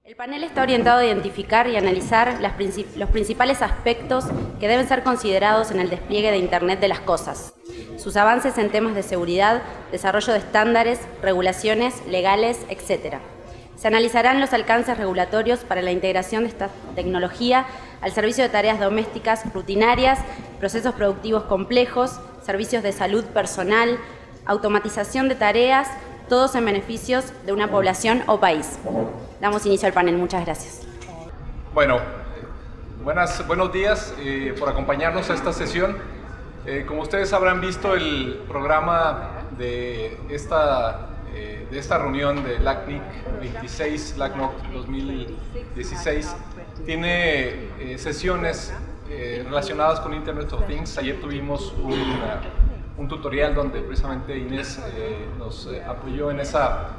El panel está orientado a identificar y analizar los principales aspectos que deben ser considerados en el despliegue de Internet de las cosas, sus avances en temas de seguridad, desarrollo de estándares, regulaciones, legales, etc. Se analizarán los alcances regulatorios para la integración de esta tecnología al servicio de tareas domésticas rutinarias, procesos productivos complejos, servicios de salud personal, automatización de tareas, todos en beneficios de una población o país. Damos inicio al panel. Muchas gracias. Bueno, buenos días por acompañarnos a esta sesión. Como ustedes habrán visto, el programa de esta reunión de LACNIC 26, LACNOC 2016, tiene sesiones relacionadas con Internet of Things. Ayer tuvimos un tutorial donde precisamente Inés nos apoyó en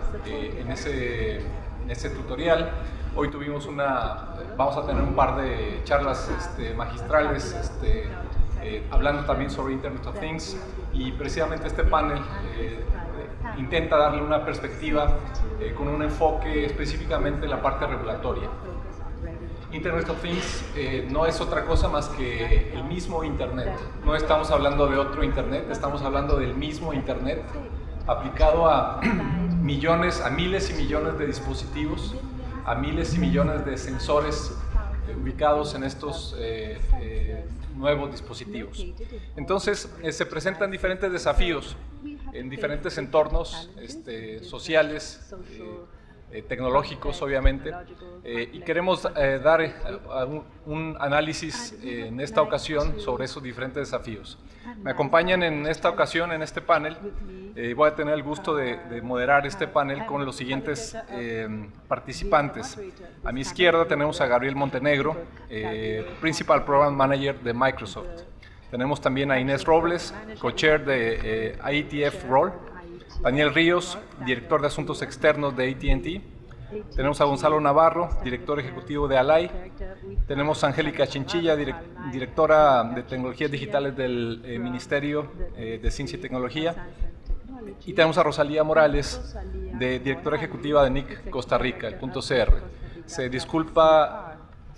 ese tutorial. Hoy tuvimos vamos a tener un par de charlas magistrales hablando también sobre Internet of Things, y precisamente este panel intenta darle una perspectiva con un enfoque específicamente en la parte regulatoria. Internet of Things no es otra cosa más que el mismo Internet. No estamos hablando de otro Internet, estamos hablando del mismo Internet aplicado a miles y millones de dispositivos, a miles y millones de sensores ubicados en estos nuevos dispositivos. Entonces, se presentan diferentes desafíos en diferentes entornos sociales, tecnológicos, obviamente, y queremos dar un análisis en esta ocasión sobre esos diferentes desafíos. Me acompañan en esta ocasión, en este panel. Voy a tener el gusto de moderar este panel con los siguientes participantes. A mi izquierda tenemos a Gabriel Montenegro, Principal Program Manager de Microsoft. Tenemos también a Inés Robles, co-chair de IETF Role. Daniel Ríos, director de Asuntos Externos de AT&T. Tenemos a Gonzalo Navarro, director ejecutivo de Alay. Tenemos a Angélica Chinchilla, directora de Tecnologías Digitales del Ministerio de Ciencia y Tecnología. Y tenemos a Rosalía Morales, directora ejecutiva de NIC Costa Rica, el .cr. Se disculpa,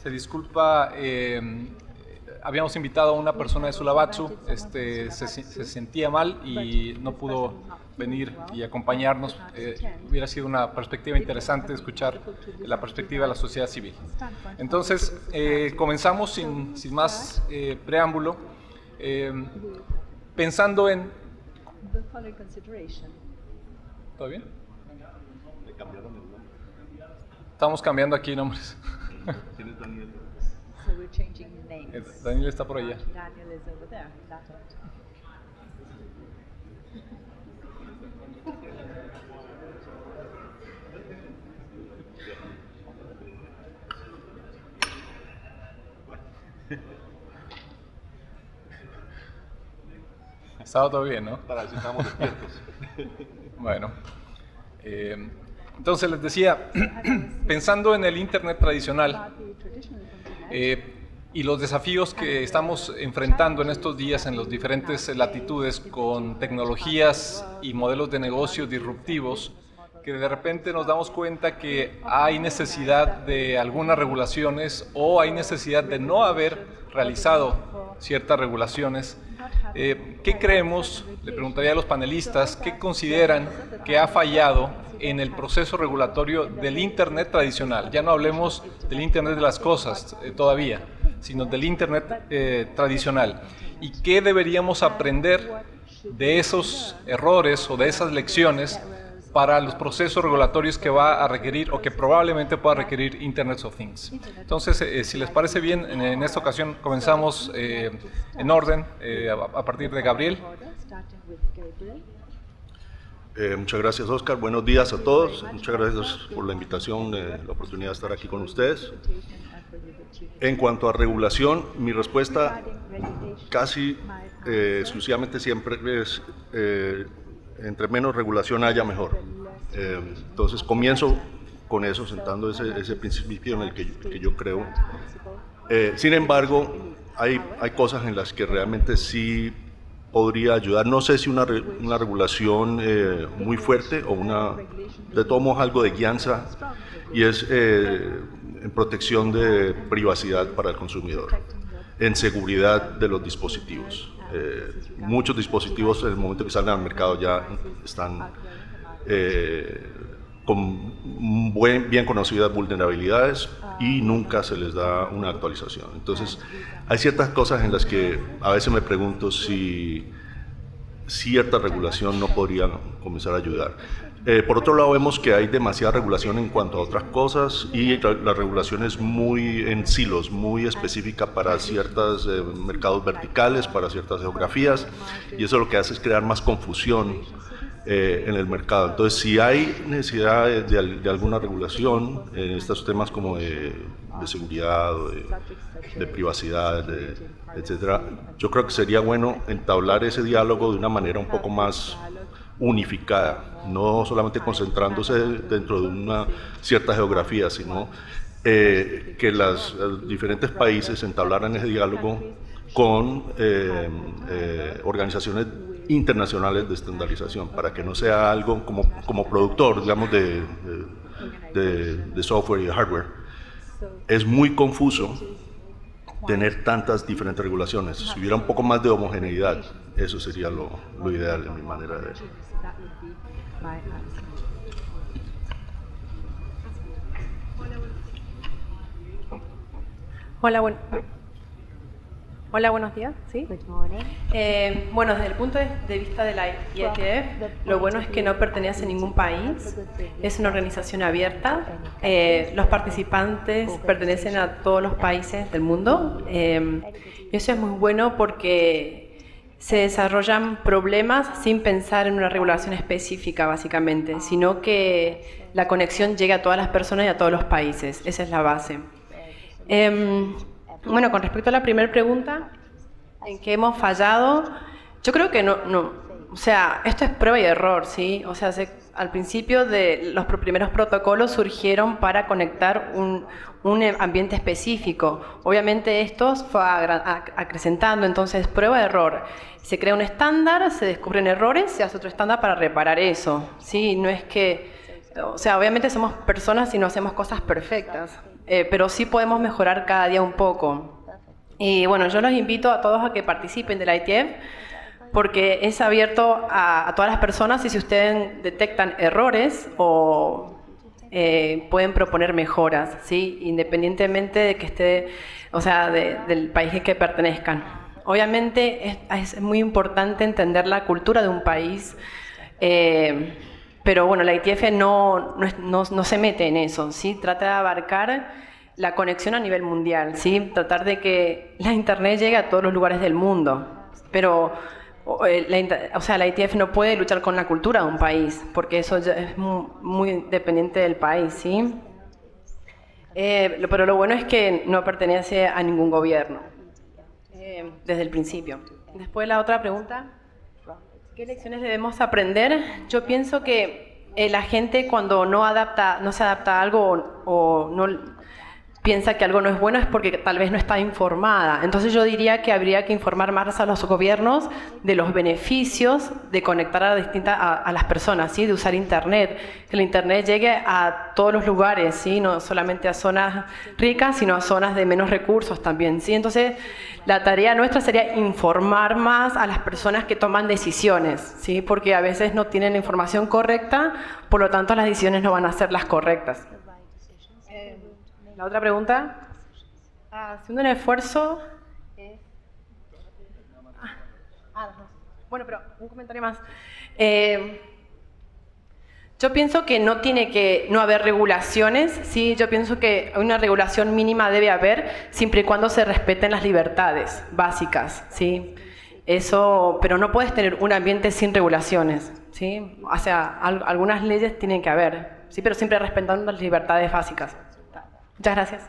habíamos invitado a una persona de Sulabatsu, se sentía mal y no pudo venir y acompañarnos. Hubiera sido una perspectiva interesante escuchar la perspectiva de la sociedad civil. Entonces, comenzamos sin más preámbulo, pensando en... ¿Todo bien? Estamos cambiando aquí nombres. Daniel está por allá. Estaba todo bien, ¿no? Para si estamos despiertos. Bueno, entonces les decía, pensando en el Internet tradicional y los desafíos que estamos enfrentando en estos días en las diferentes latitudes con tecnologías y modelos de negocio disruptivos, que de repente nos damos cuenta que hay necesidad de algunas regulaciones o hay necesidad de no haber realizado ciertas regulaciones. ¿Qué creemos? Le preguntaría a los panelistas, ¿qué consideran que ha fallado en el proceso regulatorio del Internet tradicional? Ya no hablemos del Internet de las cosas todavía, sino del Internet tradicional. ¿Y qué deberíamos aprender de esos errores o de esas lecciones para los procesos regulatorios que va a requerir o que probablemente pueda requerir Internet of Things? Entonces, si les parece bien, en esta ocasión comenzamos en orden, a partir de Gabriel. Muchas gracias, Oscar. Buenos días a todos. Muchas gracias por la invitación, la oportunidad de estar aquí con ustedes. En cuanto a regulación, mi respuesta casi exclusivamente siempre es entre menos regulación haya, mejor. Entonces comienzo con eso, sentando ese principio en el que yo creo. Sin embargo, hay cosas en las que realmente sí podría ayudar. No sé si una regulación muy fuerte o de todos modos algo de guianza, y es en protección de privacidad para el consumidor, en seguridad de los dispositivos. Muchos dispositivos en el momento que salen al mercado ya están con bien conocidas vulnerabilidades y nunca se les da una actualización. Entonces, hay ciertas cosas en las que a veces me pregunto si cierta regulación no podría comenzar a ayudar. Por otro lado, vemos que hay demasiada regulación en cuanto a otras cosas, y la regulación es muy en silos, muy específica para ciertos mercados verticales, para ciertas geografías, y eso lo que hace es crear más confusión en el mercado. Entonces, si hay necesidad de alguna regulación en estos temas como de seguridad, de privacidad, etcétera, yo creo que sería bueno entablar ese diálogo de una manera un poco más unificada, no solamente concentrándose dentro de una cierta geografía, sino que los diferentes países entablaran ese diálogo con organizaciones internacionales de estandarización, para que no sea algo como productor, digamos, de software y de hardware. Es muy confuso tener tantas diferentes regulaciones. Si hubiera un poco más de homogeneidad, eso sería lo ideal en mi manera de ver. Hola, buenos días. ¿Sí? Bueno, desde el punto de vista de la IETF, lo bueno es que no pertenece a ningún país, es una organización abierta, los participantes pertenecen a todos los países del mundo, y eso es muy bueno porque se desarrollan problemas sin pensar en una regulación específica, básicamente, sino que la conexión llegue a todas las personas y a todos los países. Esa es la base. Bueno, con respecto a la primera pregunta, ¿en qué hemos fallado? Yo creo que no, o sea, esto es prueba y error, ¿sí? O sea, al principio los primeros protocolos surgieron para conectar un ambiente específico. Obviamente esto fue acrecentando, entonces prueba-error. Se crea un estándar, se descubren errores, se hace otro estándar para reparar eso, ¿sí? No es que, o sea, obviamente somos personas y no hacemos cosas perfectas, pero sí podemos mejorar cada día un poco. Y bueno, yo los invito a todos a que participen de la IETF, porque es abierto a todas las personas, y si ustedes detectan errores o pueden proponer mejoras, ¿sí? Independientemente de que esté, o sea, del país al que pertenezcan. Obviamente es muy importante entender la cultura de un país, pero bueno, la IETF no se mete en eso, ¿sí? Trata de abarcar la conexión a nivel mundial, ¿sí? Tratar de que la Internet llegue a todos los lugares del mundo, pero o sea, la IETF no puede luchar con la cultura de un país, porque eso ya es muy dependiente del país, ¿sí? Pero lo bueno es que no pertenece a ningún gobierno, desde el principio. Después la otra pregunta, ¿qué lecciones debemos aprender? Yo pienso que la gente cuando no se adapta a algo o no piensa que algo no es bueno es porque tal vez no está informada. Entonces yo diría que habría que informar más a los gobiernos de los beneficios de conectar a las personas, ¿sí? De usar Internet, que el Internet llegue a todos los lugares, ¿sí? No solamente a zonas ricas, sino a zonas de menos recursos también, ¿sí? Entonces la tarea nuestra sería informar más a las personas que toman decisiones, ¿sí? Porque a veces no tienen la información correcta, por lo tanto las decisiones no van a ser las correctas. La otra pregunta, haciendo un esfuerzo... Bueno, pero un comentario más. Yo pienso que no tiene que no haber regulaciones, ¿sí? Yo pienso que una regulación mínima debe haber, siempre y cuando se respeten las libertades básicas, ¿sí? Eso, pero no puedes tener un ambiente sin regulaciones, ¿sí? O sea, algunas leyes tienen que haber, ¿sí? Pero siempre respetando las libertades básicas. Muchas gracias.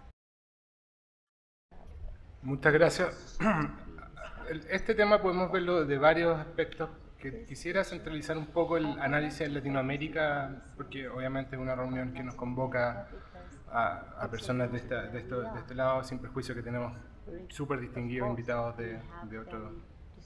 Muchas gracias. Este tema podemos verlo de varios aspectos. Que quisiera centralizar un poco el análisis en Latinoamérica, porque obviamente es una reunión que nos convoca a personas de este lado, sin perjuicio que tenemos súper distinguidos invitados de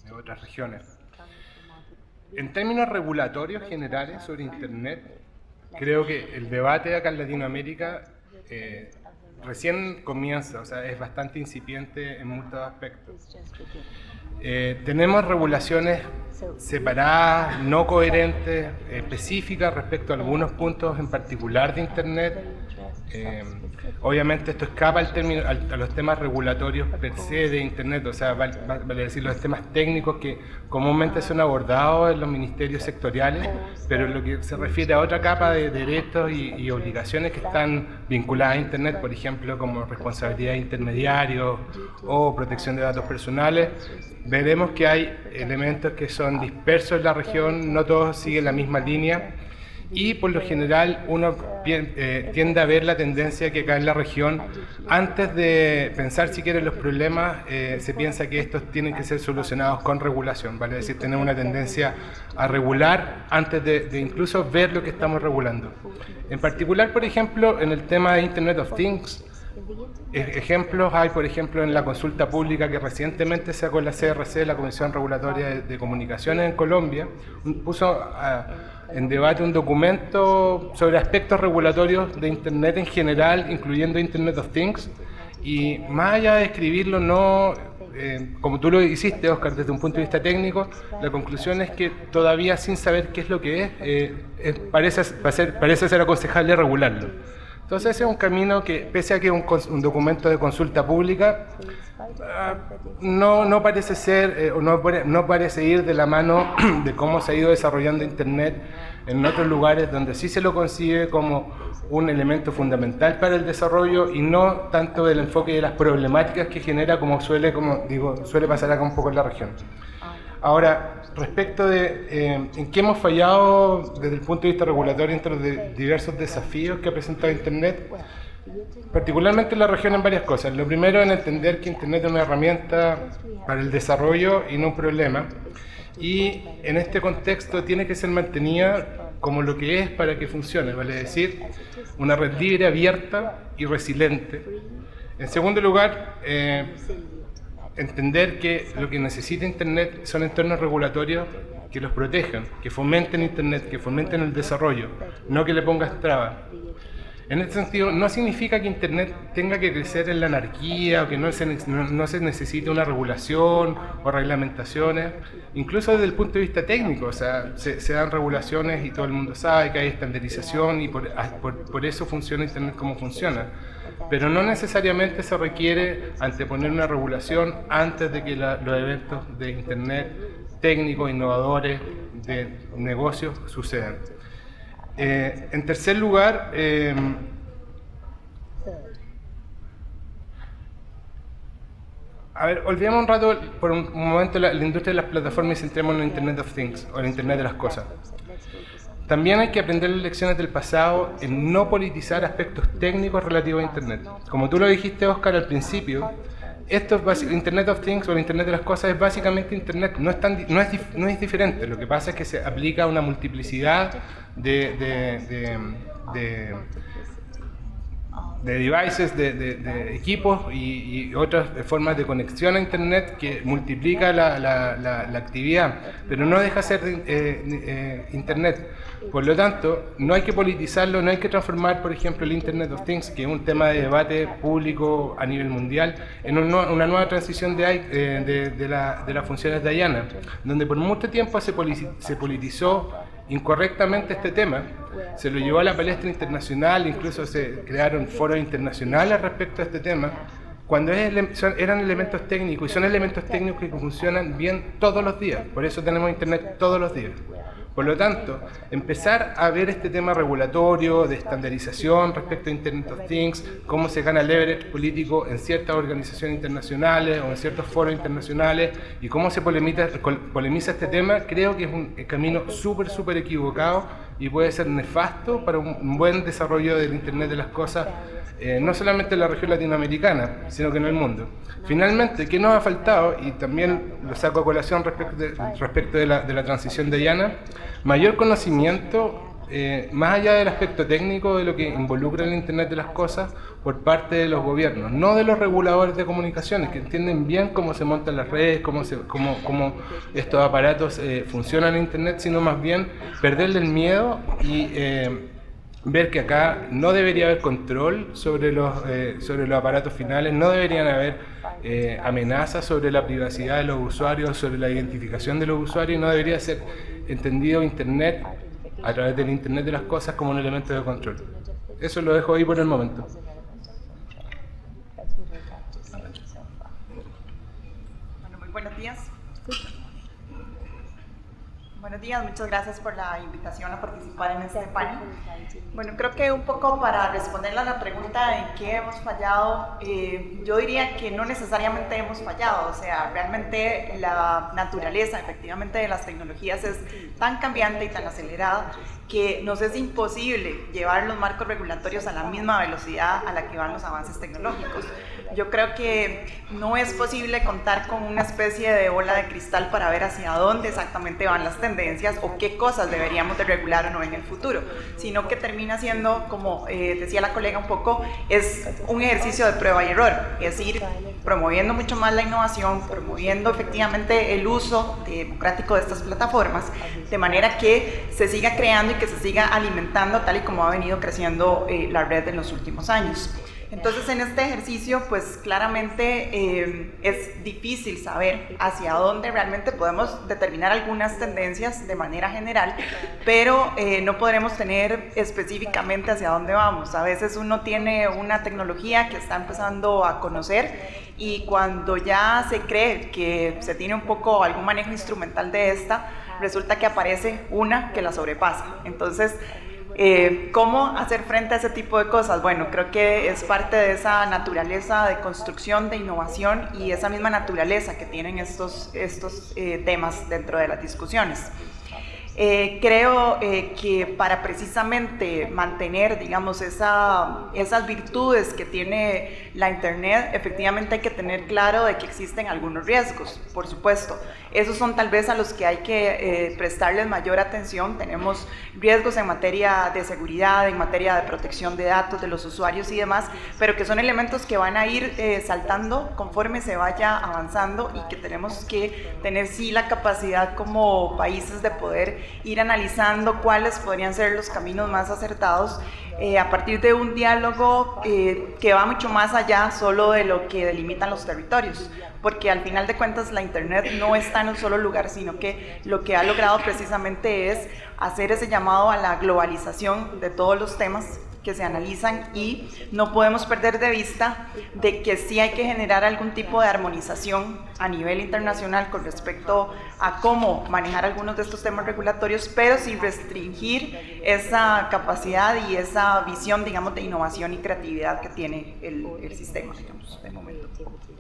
otras regiones. En términos regulatorios generales sobre Internet, creo que el debate acá en Latinoamérica recién comienza, o sea, es bastante incipiente en muchos aspectos. Tenemos regulaciones separadas, no coherentes, específicas respecto a algunos puntos en particular de Internet. Obviamente esto escapa a los temas regulatorios per se de Internet, o sea, vale decir los temas técnicos que comúnmente son abordados en los ministerios sectoriales, pero en lo que se refiere a otra capa de derechos y obligaciones que están vinculadas a Internet, por ejemplo, como responsabilidad de intermediarios o protección de datos personales, veremos que hay elementos que son dispersos en la región, no todos siguen la misma línea. Y por lo general uno tiende a ver la tendencia que acá en la región, antes de pensar siquiera en los problemas, se piensa que estos tienen que ser solucionados con regulación, vale decir, tener una tendencia a regular antes de incluso ver lo que estamos regulando. En particular, por ejemplo, en el tema de Internet of Things, ejemplos hay, por ejemplo, en la consulta pública que recientemente sacó la CRC, la Comisión Regulatoria de Comunicaciones en Colombia, puso en debate un documento sobre aspectos regulatorios de Internet en general, incluyendo Internet of Things, y más allá de escribirlo, como tú lo hiciste, Oscar, desde un punto de vista técnico, la conclusión es que todavía sin saber qué es lo que parece ser aconsejable regularlo. Entonces ese es un camino que, pese a que es un documento de consulta pública, no parece ser, no parece ir de la mano de cómo se ha ido desarrollando Internet en otros lugares donde sí se lo concibe como un elemento fundamental para el desarrollo y no tanto del enfoque de las problemáticas que genera como suele pasar acá un poco en la región. Ahora, respecto de en qué hemos fallado desde el punto de vista regulatorio entre los diversos desafíos que ha presentado Internet, particularmente en la región, en varias cosas. Lo primero, en entender que Internet es una herramienta para el desarrollo y no un problema, y en este contexto tiene que ser mantenida como lo que es para que funcione, vale decir, una red libre, abierta y resiliente. En segundo lugar, entender que lo que necesita Internet son entornos regulatorios que los protejan, que fomenten Internet, que fomenten el desarrollo, no que le pongas trabas. En este sentido, no significa que Internet tenga que crecer en la anarquía o que no se necesite una regulación o reglamentaciones, incluso desde el punto de vista técnico. O sea, se dan regulaciones y todo el mundo sabe que hay estandarización y por eso funciona Internet como funciona. Pero no necesariamente se requiere anteponer una regulación antes de que los eventos de Internet técnicos, innovadores, de negocios sucedan. En tercer lugar, olvidemos un rato, por un momento, la industria de las plataformas y centremos en el Internet of Things, o el Internet de las cosas. También hay que aprender las lecciones del pasado en no politizar aspectos técnicos relativos a Internet. Como tú lo dijiste, Oscar, al principio, Internet of Things o el Internet de las cosas es básicamente Internet, no es diferente. Lo que pasa es que se aplica una multiplicidad de devices, de equipos y otras formas de conexión a Internet que multiplica la actividad, pero no deja ser Internet. Por lo tanto, no hay que politizarlo, no hay que transformar, por ejemplo, el Internet of Things, que es un tema de debate público a nivel mundial, en una nueva transición de las funciones de IANA, donde por mucho tiempo se politizó incorrectamente este tema, se lo llevó a la palestra internacional, incluso se crearon foros internacionales respecto a este tema, cuando eran elementos técnicos, y son elementos técnicos que funcionan bien todos los días, por eso tenemos Internet todos los días. Por lo tanto, empezar a ver este tema regulatorio, de estandarización respecto a Internet of Things, cómo se gana leverage político en ciertas organizaciones internacionales o en ciertos foros internacionales y cómo se polemiza este tema, creo que es un camino súper equivocado y puede ser nefasto para un buen desarrollo del Internet de las cosas, no solamente en la región latinoamericana, sino que en el mundo. Finalmente, ¿qué nos ha faltado? Y también lo saco a colación respecto de la transición de IANA, mayor conocimiento más allá del aspecto técnico de lo que involucra el Internet de las cosas por parte de los gobiernos, no de los reguladores de comunicaciones, que entienden bien cómo se montan las redes, cómo estos aparatos funcionan en Internet, sino más bien perderle el miedo y ver que acá no debería haber control sobre los aparatos finales, no deberían haber amenazas sobre la privacidad de los usuarios, sobre la identificación de los usuarios, no debería ser entendido Internet a través del Internet de las cosas como un elemento de control. Eso lo dejo ahí por el momento. Bueno, muy buenos días. Buenos días, muchas gracias por la invitación a participar en este panel. Bueno, creo que un poco para responderle a la pregunta en qué hemos fallado, yo diría que no necesariamente hemos fallado, o sea, realmente la naturaleza efectivamente de las tecnologías es tan cambiante y tan acelerada que nos es imposible llevar los marcos regulatorios a la misma velocidad a la que van los avances tecnológicos. Yo creo que no es posible contar con una especie de bola de cristal para ver hacia dónde exactamente van las tendencias o qué cosas deberíamos de regular o no en el futuro, sino que termina siendo, como decía la colega un poco, es un ejercicio de prueba y error, es ir promoviendo mucho más la innovación, promoviendo efectivamente el uso democrático de estas plataformas, de manera que se siga creando y que se siga alimentando tal y como ha venido creciendo la red en los últimos años. Entonces, en este ejercicio, pues claramente es difícil saber hacia dónde realmente podemos determinar algunas tendencias de manera general, pero no podremos tener específicamente hacia dónde vamos. A veces uno tiene una tecnología que está empezando a conocer y cuando ya se cree que se tiene un poco algún manejo instrumental de esta, resulta que aparece una que la sobrepasa. Entonces, ¿cómo hacer frente a ese tipo de cosas? Bueno, creo que es parte de esa naturaleza de construcción, de innovación y esa misma naturaleza que tienen estos temas dentro de las discusiones. Creo que para precisamente mantener, digamos, esas virtudes que tiene la Internet, efectivamente hay que tener claro de que existen algunos riesgos, por supuesto. Esos son tal vez a los que hay que prestarles mayor atención. Tenemos riesgos en materia de seguridad, en materia de protección de datos de los usuarios y demás, pero que son elementos que van a ir saltando conforme se vaya avanzando y que tenemos que tener sí la capacidad como países de poder ir analizando cuáles podrían ser los caminos más acertados a partir de un diálogo que va mucho más allá solo de lo que delimitan los territorios, porque al final de cuentas la Internet no está en un solo lugar, sino que lo que ha logrado precisamente es hacer ese llamado a la globalización de todos los temas que se analizan y no podemos perder de vista de que sí hay que generar algún tipo de armonización a nivel internacional con respecto a cómo manejar algunos de estos temas regulatorios, pero sin restringir esa capacidad y esa visión, digamos, de innovación y creatividad que tiene el sistema, digamos, de momento.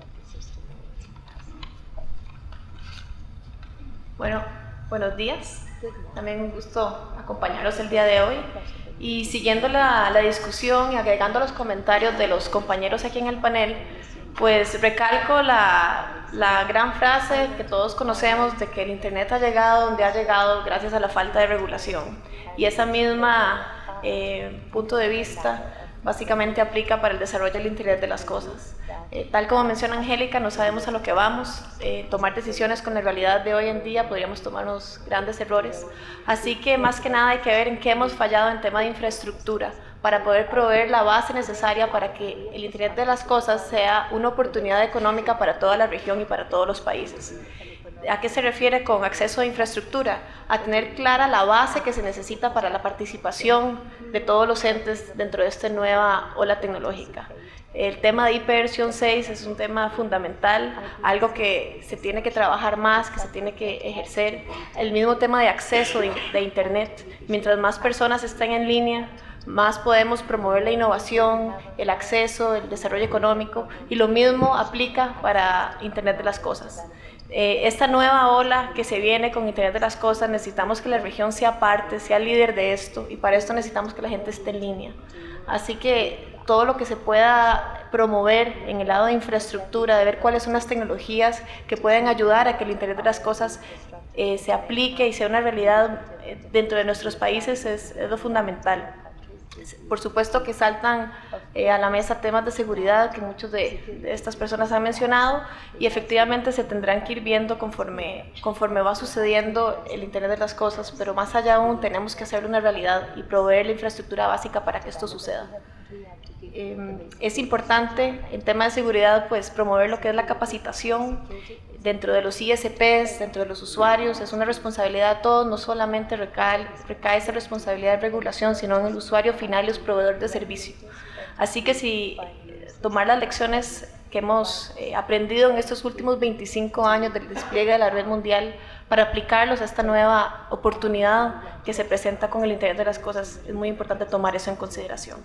Bueno, buenos días. También un gusto acompañarlos el día de hoy. Y siguiendo la discusión y agregando los comentarios de los compañeros aquí en el panel, pues recalco la gran frase que todos conocemos de que el Internet ha llegado donde ha llegado gracias a la falta de regulación. Y esa misma punto de vista básicamente aplica para el desarrollo del Internet de las cosas. Tal como menciona Angélica, no sabemos a lo que vamos, tomar decisiones con la realidad de hoy en día podríamos tomarnos grandes errores, así que más que nada hay que ver en qué hemos fallado en tema de infraestructura para poder proveer la base necesaria para que el Internet de las cosas sea una oportunidad económica para toda la región y para todos los países. ¿A qué se refiere con acceso a infraestructura? A tener clara la base que se necesita para la participación de todos los entes dentro de esta nueva ola tecnológica. El tema de IPv 6 es un tema fundamental, algo que se tiene que trabajar más, que se tiene que ejercer. El mismo tema de acceso de Internet, mientras más personas estén en línea, más podemos promover la innovación, el acceso, el desarrollo económico, y lo mismo aplica para Internet de las cosas. Esta nueva ola que se viene con Internet de las cosas, necesitamos que la región sea parte, sea líder de esto, y para esto necesitamos que la gente esté en línea. Así que todo lo que se pueda promover en el lado de infraestructura, de ver cuáles son las tecnologías que pueden ayudar a que el Internet de las cosas se aplique y sea una realidad dentro de nuestros países es lo fundamental. Por supuesto que saltan a la mesa temas de seguridad que muchos de estas personas han mencionado, y efectivamente se tendrán que ir viendo conforme va sucediendo el Internet de las cosas, pero más allá aún tenemos que hacerlo una realidad y proveer la infraestructura básica para que esto suceda. Es importante en tema de seguridad pues promover lo que es la capacitación dentro de los ISPs, dentro de los usuarios. Es una responsabilidad de todos, no solamente recae esa responsabilidad de regulación, sino en el usuario final y los proveedores de servicio. Así que si tomar las lecciones que hemos aprendido en estos últimos 25 años del despliegue de la red mundial para aplicarlos a esta nueva oportunidad que se presenta con el Internet de las cosas, es muy importante tomar eso en consideración.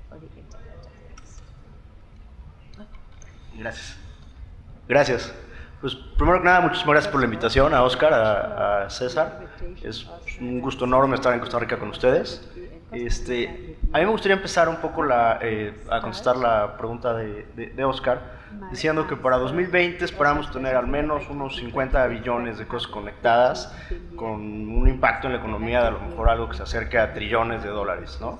Gracias. Pues primero que nada, muchísimas gracias por la invitación a Oscar, a César. Es un gusto enorme estar en Costa Rica con ustedes. A mí me gustaría empezar un poco a contestar la pregunta de Oscar, diciendo que para 2020 esperamos tener al menos unos 50 billones de cosas conectadas, con un impacto en la economía de a lo mejor algo que se acerca a trillones de dólares, ¿no?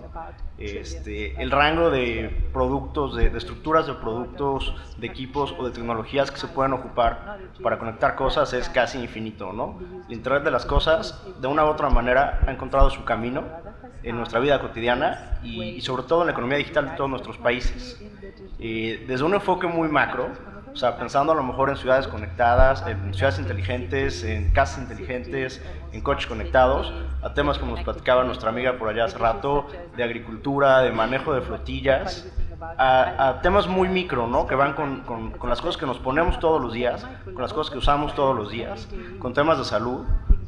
El rango de productos, de estructuras de productos, de equipos o de tecnologías que se pueden ocupar para conectar cosas es casi infinito, ¿no? El Internet de las cosas, de una u otra manera, ha encontrado su camino en nuestra vida cotidiana y sobre todo en la economía digital de todos nuestros países. Desde un enfoque muy macro, o sea, pensando a lo mejor en ciudades conectadas, en ciudades inteligentes, en casas inteligentes, en coches conectados, a temas como nos platicaba nuestra amiga por allá hace rato, de agricultura, de manejo de flotillas, a temas muy micro, ¿no? Que van con las cosas que nos ponemos todos los días, con las cosas que usamos todos los días, con temas de salud,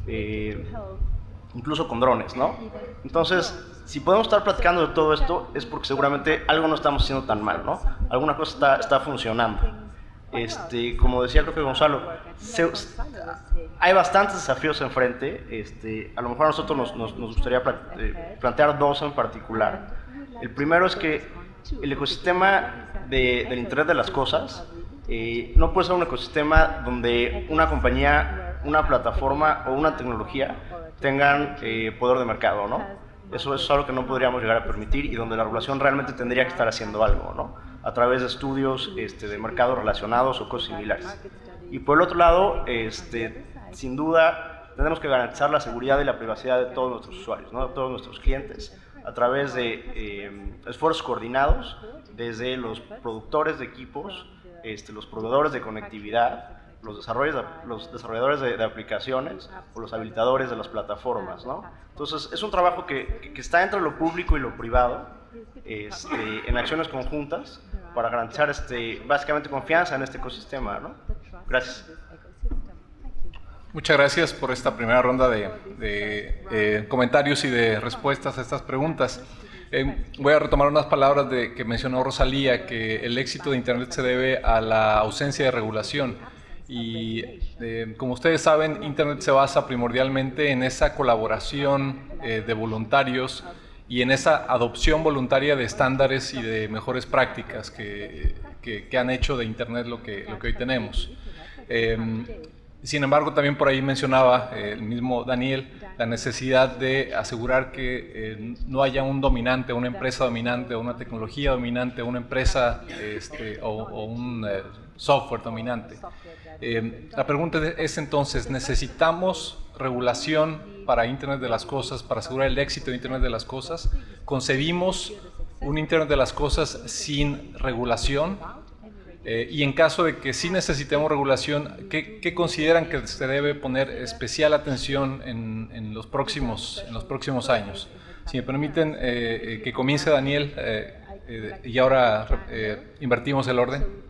incluso con drones, ¿no? Entonces, si podemos estar platicando de todo esto, es porque seguramente algo no estamos haciendo tan mal, ¿no? Alguna cosa está funcionando. Como decía creo que Gonzalo, hay bastantes desafíos enfrente. A lo mejor a nosotros nos gustaría plantear dos en particular. El primero es que el ecosistema del Internet de las cosas no puede ser un ecosistema donde una compañía, una plataforma o una tecnología tengan poder de mercado, ¿no? Eso es algo que no podríamos llegar a permitir y donde la regulación realmente tendría que estar haciendo algo, ¿no? A través de estudios de mercados relacionados o cosas similares. Y por el otro lado, sin duda, tenemos que garantizar la seguridad y la privacidad de todos nuestros usuarios, ¿no? De todos nuestros clientes, a través de esfuerzos coordinados desde los productores de equipos, los proveedores de conectividad, los desarrolladores de aplicaciones o los habilitadores de las plataformas, ¿no? Entonces, es un trabajo que está entre lo público y lo privado, en acciones conjuntas para garantizar básicamente confianza en este ecosistema, ¿no? Gracias. Muchas gracias por esta primera ronda de comentarios y de respuestas a estas preguntas. Voy a retomar unas palabras que mencionó Rosalía, que el éxito de Internet se debe a la ausencia de regulación. Y como ustedes saben, Internet se basa primordialmente en esa colaboración de voluntarios y en esa adopción voluntaria de estándares y de mejores prácticas que han hecho de Internet lo que hoy tenemos. Sin embargo, también por ahí mencionaba el mismo Daniel la necesidad de asegurar que no haya un dominante, una empresa dominante, o una tecnología dominante, una empresa o un software dominante. La pregunta es entonces, ¿necesitamos regulación para Internet de las cosas, para asegurar el éxito de Internet de las cosas? ¿Concebimos un Internet de las cosas sin regulación? Y en caso de que sí necesitemos regulación, ¿qué consideran que se debe poner especial atención en los próximos años? Si me permiten que comience Daniel y ahora invertimos el orden.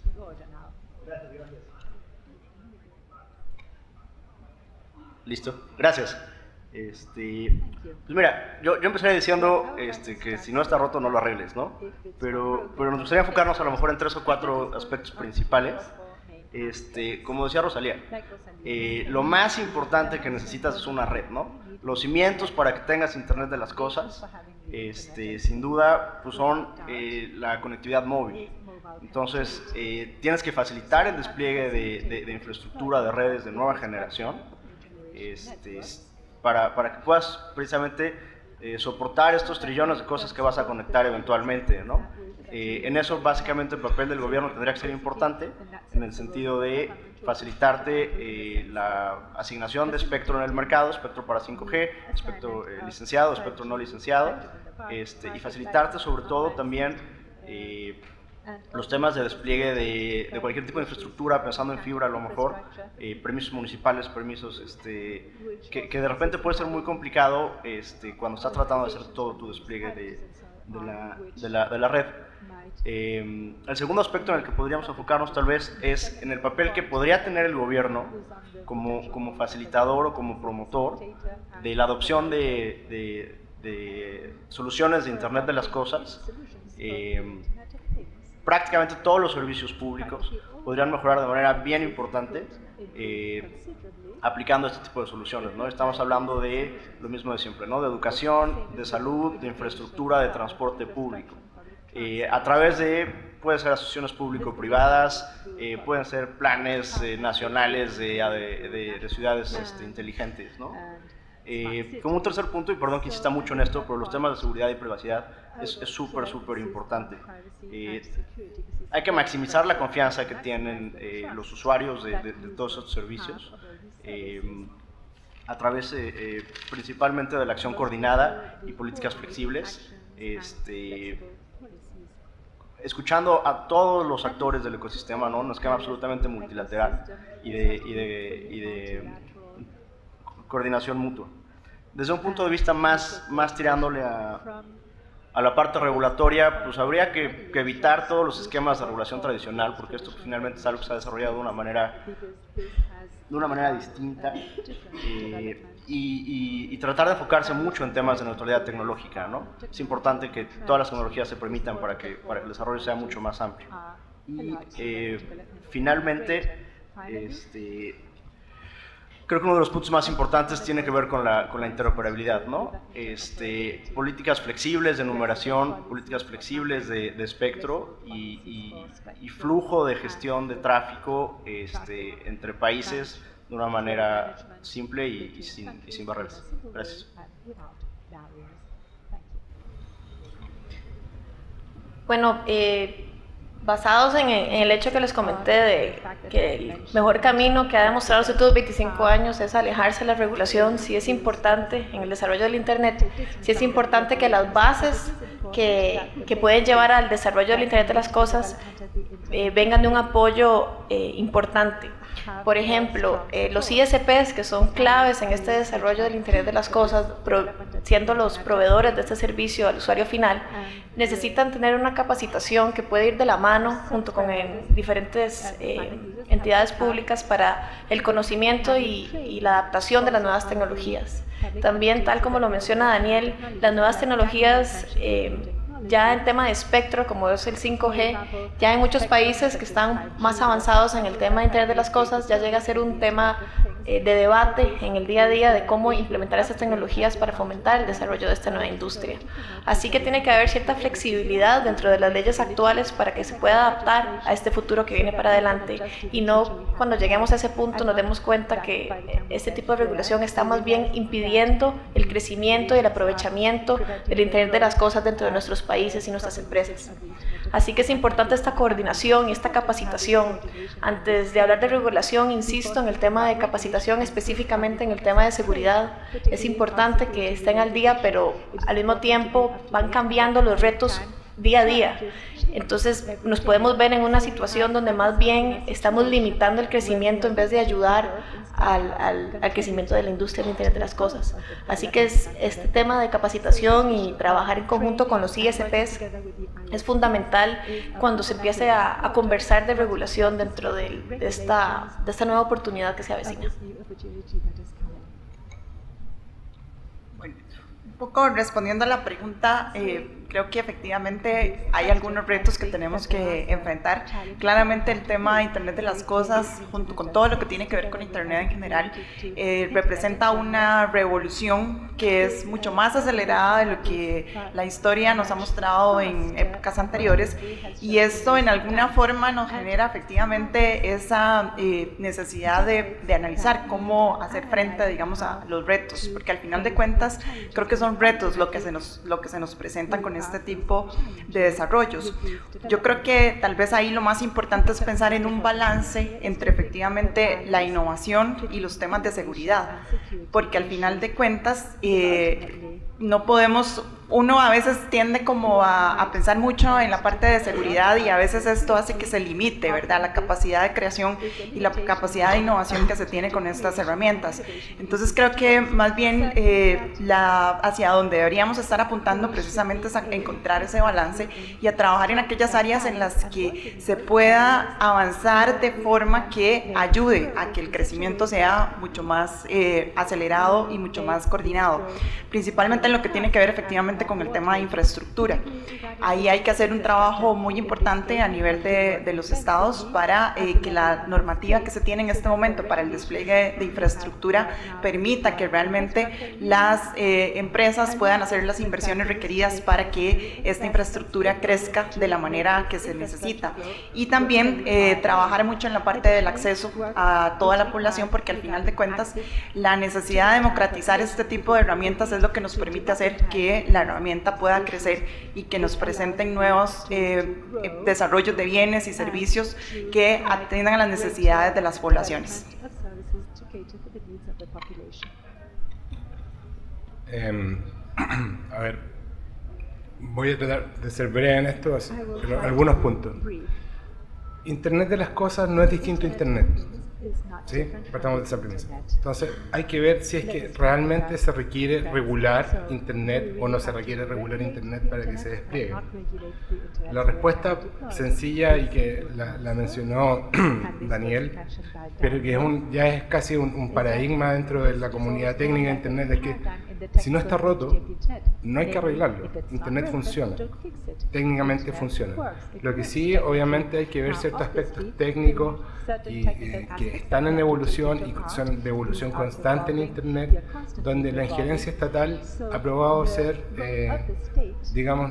Listo, gracias. Pues mira, yo empecé diciendo que si no está roto no lo arregles, ¿no? Pero nos gustaría enfocarnos a lo mejor en 3 o 4 aspectos principales. Como decía Rosalía, lo más importante que necesitas es una red, ¿no? Los cimientos para que tengas Internet de las cosas, sin duda, pues son la conectividad móvil. Entonces, tienes que facilitar el despliegue de infraestructura de redes de nueva generación. para que puedas precisamente soportar estos trillones de cosas que vas a conectar eventualmente, ¿no? En eso básicamente el papel del gobierno tendría que ser importante en el sentido de facilitarte la asignación de espectro en el mercado, espectro para 5G, espectro licenciado, espectro no licenciado, y facilitarte sobre todo también los temas de despliegue de cualquier tipo de infraestructura, pensando en fibra a lo mejor, permisos municipales, permisos que de repente puede ser muy complicado cuando estás tratando de hacer todo tu despliegue de la red. El segundo aspecto en el que podríamos enfocarnos tal vez es en el papel que podría tener el gobierno como facilitador o como promotor de la adopción de soluciones de Internet de las cosas. Prácticamente todos los servicios públicos podrían mejorar de manera bien importante aplicando este tipo de soluciones, ¿no? Estamos hablando de lo mismo de siempre, ¿no? De educación, de salud, de infraestructura, de transporte público. A través pueden ser asociaciones público-privadas, pueden ser planes nacionales de ciudades inteligentes, ¿no? Como un tercer punto, y perdón que insista mucho en esto, pero los temas de seguridad y privacidad es súper importante. Hay que maximizar la confianza que tienen los usuarios de todos estos servicios a través principalmente de la acción coordinada y políticas flexibles, escuchando a todos los actores del ecosistema, ¿no? Un esquema absolutamente multilateral y de coordinación mutua. Desde un punto de vista más tirándole a la parte regulatoria, pues habría que evitar todos los esquemas de regulación tradicional, porque esto finalmente es algo que se ha desarrollado de una manera distinta, y tratar de enfocarse mucho en temas de neutralidad tecnológica, ¿no? Es importante que todas las tecnologías se permitan para que el desarrollo sea mucho más amplio. Y finalmente, creo que uno de los puntos más importantes tiene que ver con la interoperabilidad, ¿no? Políticas flexibles de numeración, políticas flexibles de espectro y flujo de gestión de tráfico entre países de una manera simple y sin barreras. Gracias. Bueno, basados en el hecho que les comenté de que el mejor camino que ha demostrado los últimos 25 años es alejarse de la regulación, sí es importante en el desarrollo del Internet, sí es importante que las bases que pueden llevar al desarrollo del Internet de las cosas vengan de un apoyo importante. Por ejemplo, los ISPs, que son claves en este desarrollo del Internet de las cosas, siendo los proveedores de este servicio al usuario final, necesitan tener una capacitación que puede ir de la mano junto con diferentes entidades públicas para el conocimiento y la adaptación de las nuevas tecnologías. También, tal como lo menciona Daniel, las nuevas tecnologías ya en tema de espectro, como es el 5G, ya hay muchos países que están más avanzados en el tema de Internet de las cosas, ya llega a ser un tema de debate en el día a día de cómo implementar estas tecnologías para fomentar el desarrollo de esta nueva industria. Así que tiene que haber cierta flexibilidad dentro de las leyes actuales para que se pueda adaptar a este futuro que viene para adelante y no cuando lleguemos a ese punto nos demos cuenta que este tipo de regulación está más bien impidiendo el crecimiento y el aprovechamiento del Internet de las cosas dentro de nuestros países y nuestras empresas. Así que es importante esta coordinación y esta capacitación. Antes de hablar de regulación, insisto en el tema de capacitación, específicamente en el tema de seguridad. Es importante que estén al día, pero al mismo tiempo van cambiando los retos día a día. Entonces nos podemos ver en una situación donde más bien estamos limitando el crecimiento en vez de ayudar al crecimiento de la industria del Internet de las cosas. Así que este tema de capacitación y trabajar en conjunto con los ISPs es fundamental cuando se empiece a conversar de regulación dentro de esta nueva oportunidad que se avecina. Un poco respondiendo a la pregunta, creo que efectivamente hay algunos retos que tenemos que enfrentar. Claramente el tema de Internet de las Cosas, junto con todo lo que tiene que ver con Internet en general, representa una revolución que es mucho más acelerada de lo que la historia nos ha mostrado en épocas anteriores, y esto en alguna forma nos genera efectivamente esa necesidad de analizar cómo hacer frente, digamos, a los retos, porque al final de cuentas creo que son retos lo que se nos presentan con este tipo de desarrollos. Yo creo que tal vez ahí lo más importante es pensar en un balance entre efectivamente la innovación y los temas de seguridad, porque al final de cuentas no podemos, uno a veces tiende como a pensar mucho en la parte de seguridad, y a veces esto hace que se limite, ¿verdad?, la capacidad de creación y la capacidad de innovación que se tiene con estas herramientas. Entonces creo que más bien hacia donde deberíamos estar apuntando precisamente es a encontrar ese balance y a trabajar en aquellas áreas en las que se pueda avanzar de forma que ayude a que el crecimiento sea mucho más acelerado y mucho más coordinado, principalmente en lo que tiene que ver efectivamente con el tema de infraestructura. Ahí hay que hacer un trabajo muy importante a nivel de los estados para que la normativa que se tiene en este momento para el despliegue de infraestructura permita que realmente las empresas puedan hacer las inversiones requeridas para que esta infraestructura crezca de la manera que se necesita. Y también trabajar mucho en la parte del acceso a toda la población, porque al final de cuentas la necesidad de democratizar este tipo de herramientas es lo que nos permite hacer que la herramienta pueda crecer y que nos presenten nuevos desarrollos de bienes y servicios que atiendan a las necesidades de las poblaciones. A ver, voy a tratar de ser breve en esto, pero algunos puntos. Internet de las cosas no es distinto a Internet. ¿Sí? Partamos de esa premisa. Entonces, hay que ver si es que realmente se requiere regular Internet o no se requiere regular Internet para que se despliegue. La respuesta sencilla, y que la mencionó Daniel, pero que ya es casi un paradigma dentro de la comunidad técnica de Internet, es que si no está roto, no hay que arreglarlo. Internet funciona, técnicamente funciona. Lo que sí, obviamente, hay que ver ciertos aspectos técnicos que están en evolución y son de evolución constante en Internet, donde la injerencia estatal ha probado ser, digamos,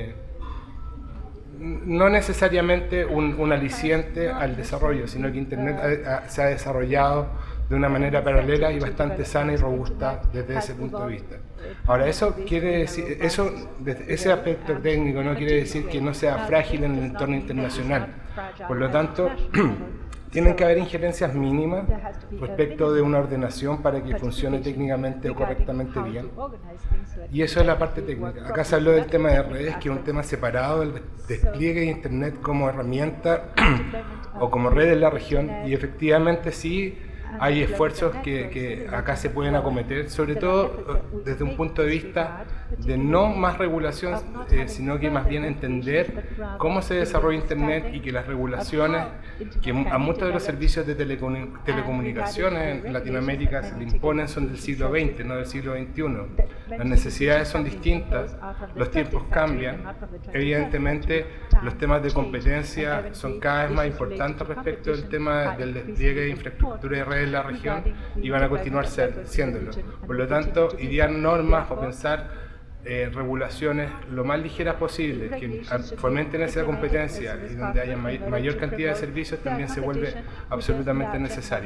no necesariamente un aliciente al desarrollo, sino que Internet se ha desarrollado de una manera paralela y bastante sana y robusta desde ese punto de vista. Ahora, eso quiere decir, ese aspecto técnico no quiere decir que no sea frágil en el entorno internacional. Por lo tanto, tienen que haber injerencias mínimas respecto de una ordenación para que funcione técnicamente o correctamente bien. Y eso es la parte técnica. Acá se habló del tema de redes, que es un tema separado del despliegue de Internet como herramienta o como red en la región, y efectivamente sí hay esfuerzos que acá se pueden acometer, sobre todo desde un punto de vista de no más regulación, sino que más bien entender cómo se desarrolla Internet, y que las regulaciones que a muchos de los servicios de telecomunicaciones en Latinoamérica se le imponen son del siglo XX, no del siglo XXI. Las necesidades son distintas, los tiempos cambian, evidentemente los temas de competencia son cada vez más importantes respecto del tema del despliegue de infraestructura de redes en la región, y van a continuar siéndolo. Por lo tanto, idear normas o pensar regulaciones lo más ligeras posible, que fomenten esa competencia y donde haya mayor cantidad de servicios, también se vuelve absolutamente necesario.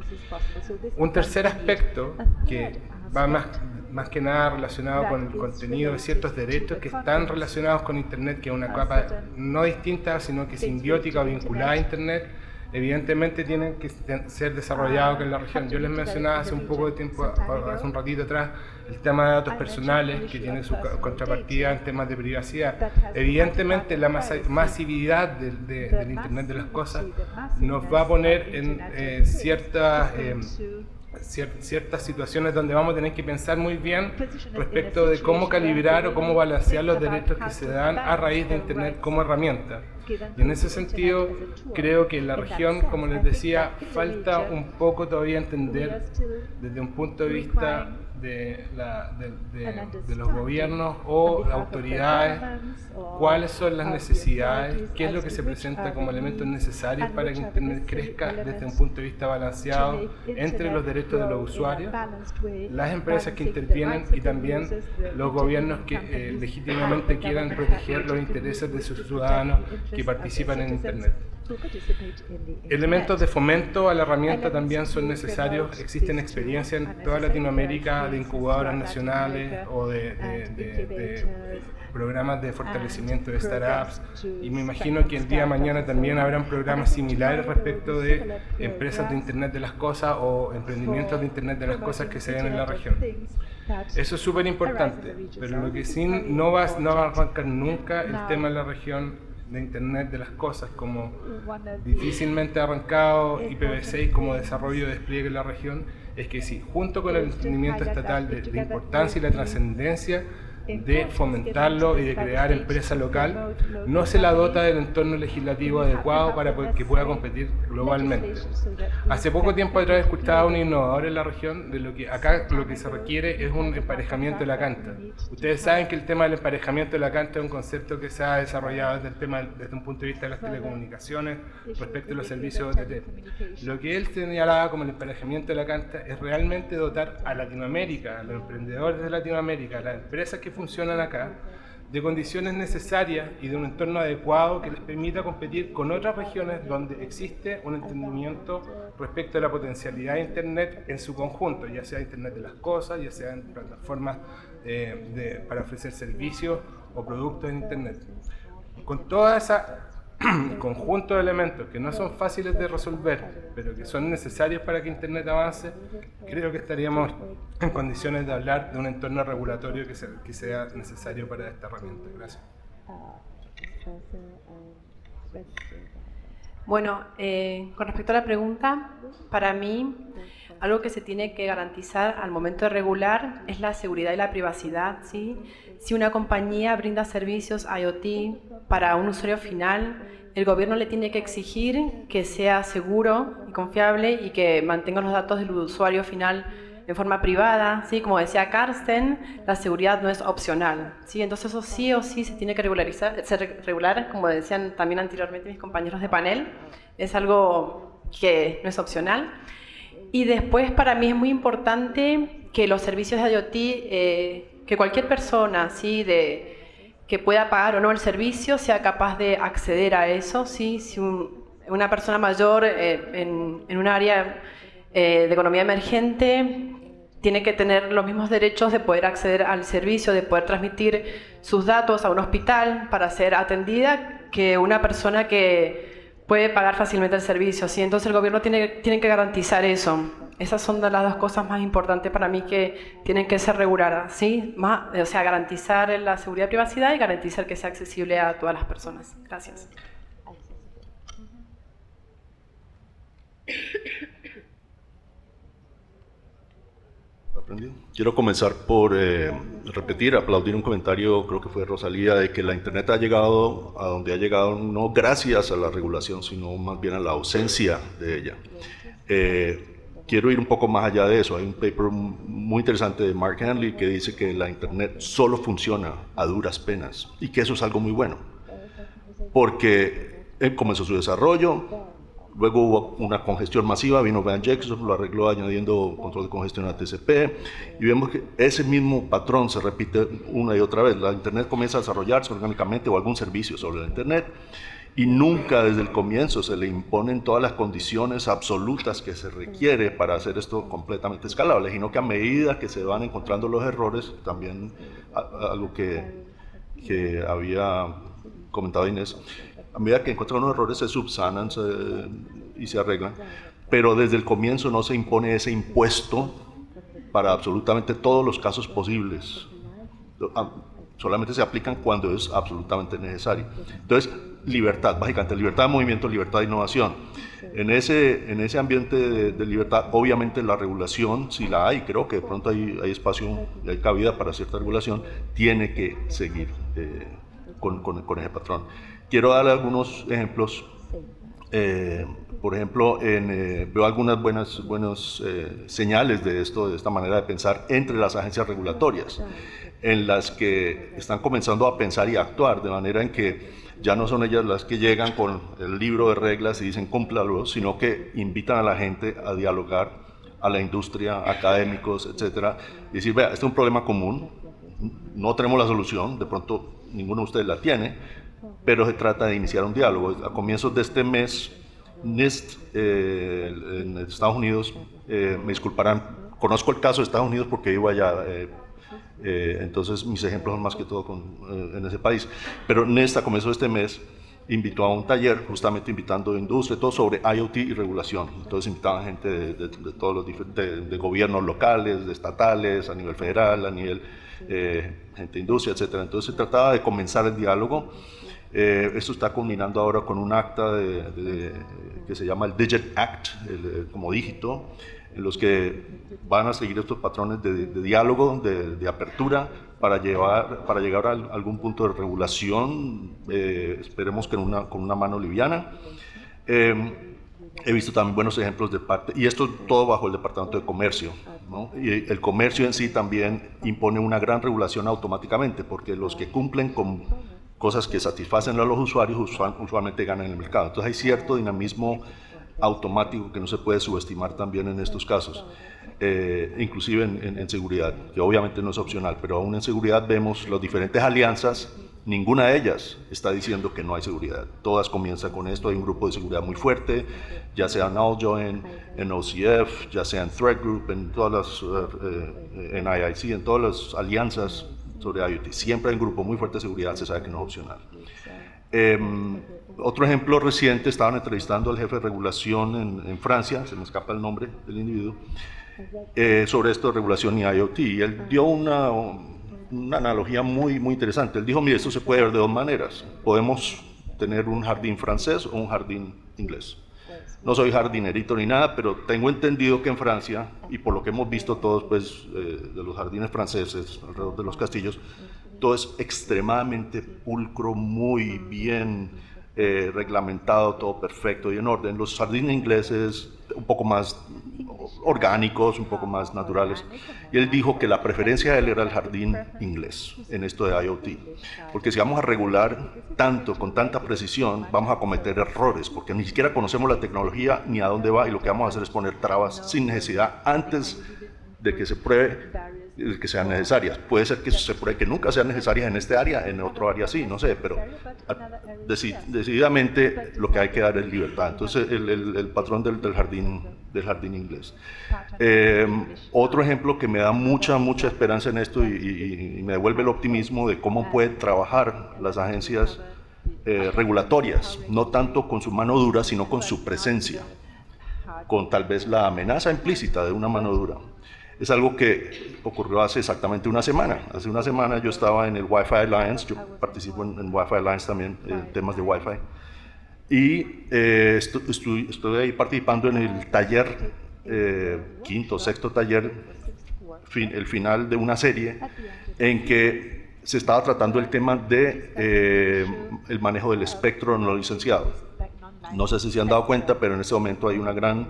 Un tercer aspecto que va más que nada relacionado con el contenido de ciertos derechos que están relacionados con Internet, que es una capa no distinta, sino que simbiótica o vinculada a Internet, evidentemente tienen que ser desarrollados en la región. Yo les mencionaba hace un poco de tiempo, hace un ratito atrás, el tema de datos personales, que tiene su contrapartida en temas de privacidad. Evidentemente la masividad del Internet de las cosas nos va a poner en ciertas situaciones donde vamos a tener que pensar muy bien respecto de cómo calibrar o cómo balancear los derechos que se dan a raíz de Internet como herramienta. Y en ese sentido, creo que en la región, como les decía, falta un poco todavía entender desde un punto de vista de los gobiernos o autoridades cuáles son las necesidades, qué es lo que se presenta como elementos necesarios para que Internet crezca desde un punto de vista balanceado entre los derechos de los usuarios, las empresas que intervienen y también los gobiernos que legítimamente quieran proteger los intereses de sus ciudadanos que participan en Internet. Elementos de fomento a la herramienta también son necesarios. Existen experiencias en toda Latinoamérica de incubadoras nacionales o de programas de fortalecimiento de startups, y me imagino que el día de mañana también habrán programas similares respecto de empresas de Internet de las Cosas o emprendimientos de Internet de las Cosas que se den en la región. Eso es súper importante, pero lo que sí no va a arrancar nunca el tema de la región de Internet de las Cosas, como difícilmente ha arrancado IPv6 como desarrollo de despliegue en la región, es que si junto con el entendimiento estatal de la importancia y la trascendencia de fomentarlo y de crear empresa local, no se la dota del entorno legislativo adecuado para que pueda competir globalmente. Hace poco tiempo atrás escuchaba a un innovador en la región de lo que acá lo que se requiere es un emparejamiento de la canta. Ustedes saben que el tema del emparejamiento de la canta es un concepto que se ha desarrollado desde un punto de vista de las telecomunicaciones respecto a los servicios OTT. Lo que él señalaba como el emparejamiento de la canta es realmente dotar a Latinoamérica, a los emprendedores de Latinoamérica, a las empresas que funcionan acá, de condiciones necesarias y de un entorno adecuado que les permita competir con otras regiones donde existe un entendimiento respecto a la potencialidad de Internet en su conjunto, ya sea Internet de las Cosas, ya sea en plataformas para ofrecer servicios o productos en Internet. Con toda esa conjunto de elementos que no son fáciles de resolver, pero que son necesarios para que Internet avance, creo que estaríamos en condiciones de hablar de un entorno regulatorio que sea necesario para esta herramienta. Gracias. Bueno, con respecto a la pregunta, para mí, algo que se tiene que garantizar al momento de regular es la seguridad y la privacidad, ¿sí? Si una compañía brinda servicios IoT para un usuario final, el gobierno le tiene que exigir que sea seguro y confiable y que mantenga los datos del usuario final en forma privada, ¿sí? Como decía Carsten, la seguridad no es opcional, ¿sí? Entonces eso sí o sí se tiene que regular, como decían también anteriormente mis compañeros de panel, es algo que no es opcional. Y después para mí es muy importante que los servicios de IoT, que cualquier persona, ¿sí? Que pueda pagar o no el servicio sea capaz de acceder a eso, ¿sí? Si una persona mayor en un área de economía emergente tiene que tener los mismos derechos de poder acceder al servicio, de poder transmitir sus datos a un hospital para ser atendida, que una persona que puede pagar fácilmente el servicio, ¿sí? Entonces el gobierno tiene que garantizar eso. Esas son de las dos cosas más importantes para mí que tienen que ser reguladas, ¿sí? O sea, garantizar la seguridad y privacidad y garantizar que sea accesible a todas las personas. Gracias. Quiero comenzar por aplaudir un comentario, creo que fue de Rosalía, de que la Internet ha llegado a donde ha llegado no gracias a la regulación, sino más bien a la ausencia de ella. Quiero ir un poco más allá de eso. Hay un paper muy interesante de Mark Hanley que dice que la Internet solo funciona a duras penas y que eso es algo muy bueno, porque él comenzó su desarrollo. Luego hubo una congestión masiva, vino Van Jackson, lo arregló añadiendo control de congestión a TCP, y vemos que ese mismo patrón se repite una y otra vez. La Internet comienza a desarrollarse orgánicamente o algún servicio sobre la Internet, y nunca desde el comienzo se le imponen todas las condiciones absolutas que se requiere para hacer esto completamente escalable, sino que a medida que se van encontrando los errores, también algo que había comentado Inés, a medida que encuentran los errores se subsanan y se arreglan, pero desde el comienzo no se impone ese impuesto para absolutamente todos los casos posibles. Solamente se aplican cuando es absolutamente necesario. Entonces, libertad, básicamente, libertad de movimiento, libertad de innovación. En ese ambiente de libertad, obviamente la regulación, si la hay, creo que de pronto hay espacio, hay cabida para cierta regulación, tiene que seguir con ese patrón. Quiero dar algunos ejemplos Por ejemplo, veo algunas buenas señales de esto, de esta manera de pensar entre las agencias regulatorias, en las que están comenzando a pensar y a actuar, de manera en que ya no son ellas las que llegan con el libro de reglas y dicen cúmplalo, sino que invitan a la gente a dialogar, a la industria, académicos, etcétera, y decir, vea, este es un problema común, no tenemos la solución, de pronto ninguno de ustedes la tiene, pero se trata de iniciar un diálogo. A comienzos de este mes, NIST en Estados Unidos, me disculparán, conozco el caso de Estados Unidos porque vivo allá, entonces mis ejemplos son más que todo en ese país, pero NIST a comienzos de este mes invitó a un taller, justamente invitando a industria, todo sobre IoT y regulación. Entonces invitaban gente de todos los diferentes, de gobiernos locales, de estatales, a nivel federal, a nivel gente de industria, etc. Entonces se trataba de comenzar el diálogo. Esto está culminando ahora con un acta que se llama el Digit Act, como dígito, en los que van a seguir estos patrones de diálogo, de apertura, para llegar a algún punto de regulación, esperemos que con una mano liviana. He visto también buenos ejemplos de parte, y esto todo bajo el Departamento de Comercio, ¿no? Y el comercio en sí también impone una gran regulación automáticamente, porque los que cumplen con cosas que satisfacen a los usuarios usualmente ganan en el mercado. Entonces hay cierto dinamismo automático que no se puede subestimar también en estos casos, inclusive en seguridad, que obviamente no es opcional, pero aún en seguridad vemos las diferentes alianzas, ninguna de ellas está diciendo que no hay seguridad, todas comienzan con esto, hay un grupo de seguridad muy fuerte, ya sea en Aljoin, en OCF, ya sea en Threat Group, en todas las, en IIC, en todas las alianzas sobre IoT, siempre hay un grupo muy fuerte de seguridad, se sabe que no es opcional. Otro ejemplo reciente, estaban entrevistando al jefe de regulación en Francia, se me escapa el nombre del individuo, sobre esto de regulación y IoT, y él dio una analogía muy interesante. Él dijo, mire, esto se puede ver de dos maneras, podemos tener un jardín francés o un jardín inglés. No soy jardinerito ni nada, pero tengo entendido que en Francia, y por lo que hemos visto todos pues, de los jardines franceses alrededor de los castillos, todo es extremadamente pulcro, muy bien reglamentado, todo perfecto y en orden. Los jardines ingleses un poco más orgánicos, un poco más naturales. Y él dijo que la preferencia de él era el jardín inglés en esto de IoT, porque si vamos a regular tanto, con tanta precisión, vamos a cometer errores, porque ni siquiera conocemos la tecnología ni a dónde va, y lo que vamos a hacer es poner trabas sin necesidad antes de que se pruebe que sean necesarias. Puede ser que se pruebe que nunca sean necesarias en este área, en otro área sí, no sé, pero decididamente lo que hay que dar es libertad. Entonces el patrón del jardín inglés. Otro ejemplo que me da mucha esperanza en esto y me devuelve el optimismo de cómo pueden trabajar las agencias regulatorias, no tanto con su mano dura, sino con su presencia, con tal vez la amenaza implícita de una mano dura. Es algo que ocurrió hace exactamente una semana. Hace una semana yo estaba en el Wi-Fi Alliance, yo participo en Wi-Fi Alliance también, en temas de Wi-Fi, y estoy ahí participando en el taller, quinto, sexto taller, el final de una serie, en que se estaba tratando el tema de el manejo del espectro no licenciado. No sé si se han dado cuenta, pero en este momento hay una gran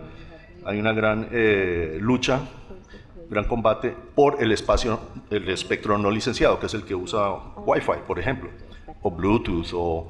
lucha, gran combate por el espectro no licenciado, que es el que usa Wi-Fi, por ejemplo, o Bluetooth, o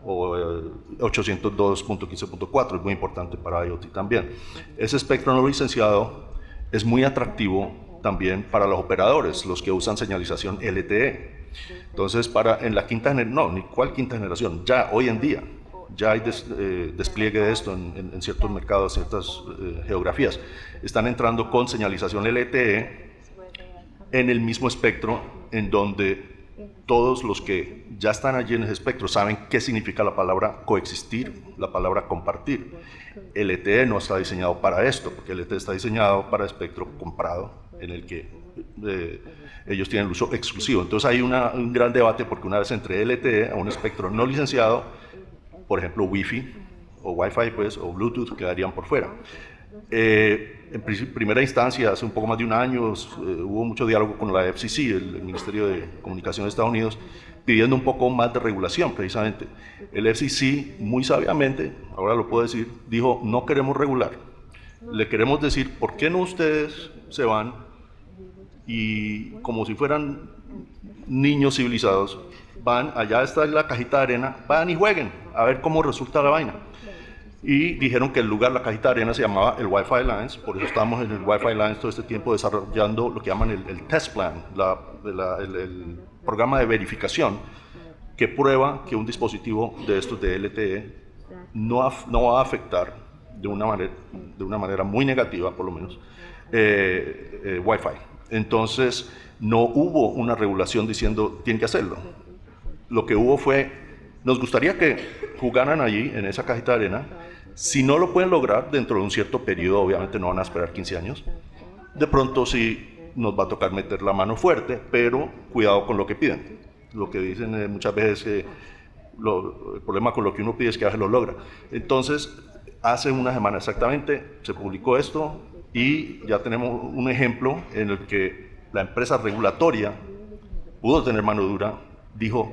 802.15.4, es muy importante para IoT también. Ese espectro no licenciado es muy atractivo también para los operadores, los que usan señalización LTE. Entonces, en la quinta generación, no, ni cuál quinta generación, ya hoy en día, ya hay despliegue de esto en ciertos mercados, ciertas geografías. Están entrando con señalización LTE en el mismo espectro, en donde todos los que ya están allí en ese espectro saben qué significa la palabra coexistir, la palabra compartir. LTE no está diseñado para esto, porque LTE está diseñado para espectro comprado, en el que ellos tienen el uso exclusivo. Entonces hay un gran debate, porque una vez entre LTE a un espectro no licenciado, por ejemplo Wi-Fi o Wi-Fi pues, o Bluetooth, quedarían por fuera. En primera instancia, hace un poco más de un año, hubo mucho diálogo con la FCC, el Ministerio de Comunicación de Estados Unidos, pidiendo un poco más de regulación, precisamente. El FCC, muy sabiamente, ahora lo puedo decir, dijo, no queremos regular. Le queremos decir, ¿por qué no ustedes se van y como si fueran niños civilizados, van, allá está la cajita de arena, van y jueguen, a ver cómo resulta la vaina? Y dijeron que el lugar, la cajita de arena, se llamaba el Wi-Fi Alliance, por eso estamos en el Wi-Fi Alliance todo este tiempo desarrollando lo que llaman el test plan, el programa de verificación, que prueba que un dispositivo de estos de LTE no va a afectar de una manera muy negativa, por lo menos, Wi-Fi. Entonces, no hubo una regulación diciendo, tienen que hacerlo. Lo que hubo fue, nos gustaría que jugaran allí, en esa cajita de arena. Si no lo pueden lograr dentro de un cierto periodo, obviamente no van a esperar 15 años, de pronto sí nos va a tocar meter la mano fuerte, pero cuidado con lo que piden. Lo que dicen muchas veces, el problema con lo que uno pide es que a veces lo logra. Entonces, hace una semana exactamente se publicó esto y ya tenemos un ejemplo en el que la empresa regulatoria pudo tener mano dura, dijo,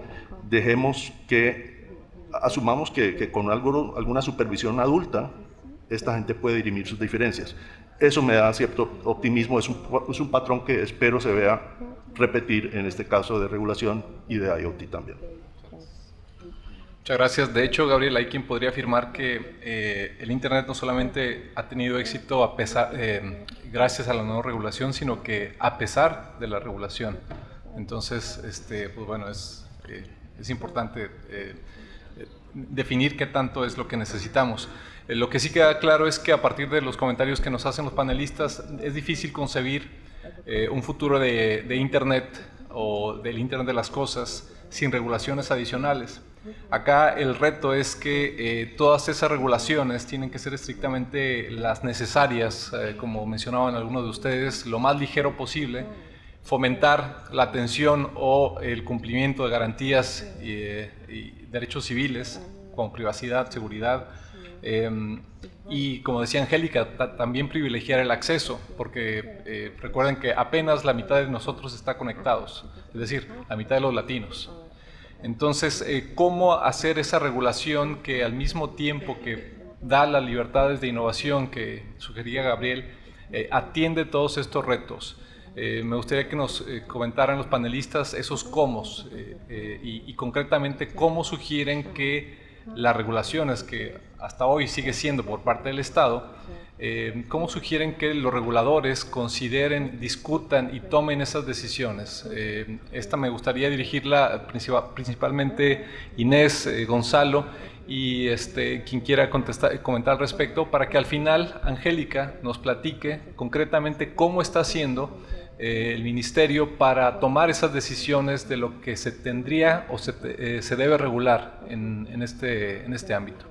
asumamos que con alguna supervisión adulta, esta gente puede dirimir sus diferencias. Eso me da cierto optimismo, es un patrón que espero se vea repetir en este caso de regulación y de IoT también. Muchas gracias. De hecho, Gabriel, hay quien podría afirmar que el Internet no solamente ha tenido éxito gracias a la nueva regulación, sino que a pesar de la regulación. Entonces, pues bueno, es importante definir qué tanto es lo que necesitamos. Lo que sí queda claro es que a partir de los comentarios que nos hacen los panelistas, es difícil concebir un futuro de Internet o del Internet de las cosas sin regulaciones adicionales. Acá el reto es que todas esas regulaciones tienen que ser estrictamente las necesarias, como mencionaban algunos de ustedes, lo más ligero posible, fomentar la atención o el cumplimiento de garantías y derechos civiles como privacidad, seguridad, y como decía Angélica, también privilegiar el acceso, porque recuerden que apenas la mitad de nosotros está conectados, es decir, la mitad de los latinos. Entonces, ¿cómo hacer esa regulación que al mismo tiempo que da las libertades de innovación que sugería Gabriel, atiende todos estos retos? Me gustaría que nos comentaran los panelistas esos cómo y concretamente cómo sugieren que las regulaciones, que hasta hoy sigue siendo por parte del Estado, cómo sugieren que los reguladores consideren, discutan y tomen esas decisiones. Esta me gustaría dirigirla principalmente Inés, Gonzalo y quien quiera comentar al respecto, para que al final Angélica nos platique concretamente cómo está haciendo el Ministerio para tomar esas decisiones de lo que se tendría o se debe regular en este ámbito.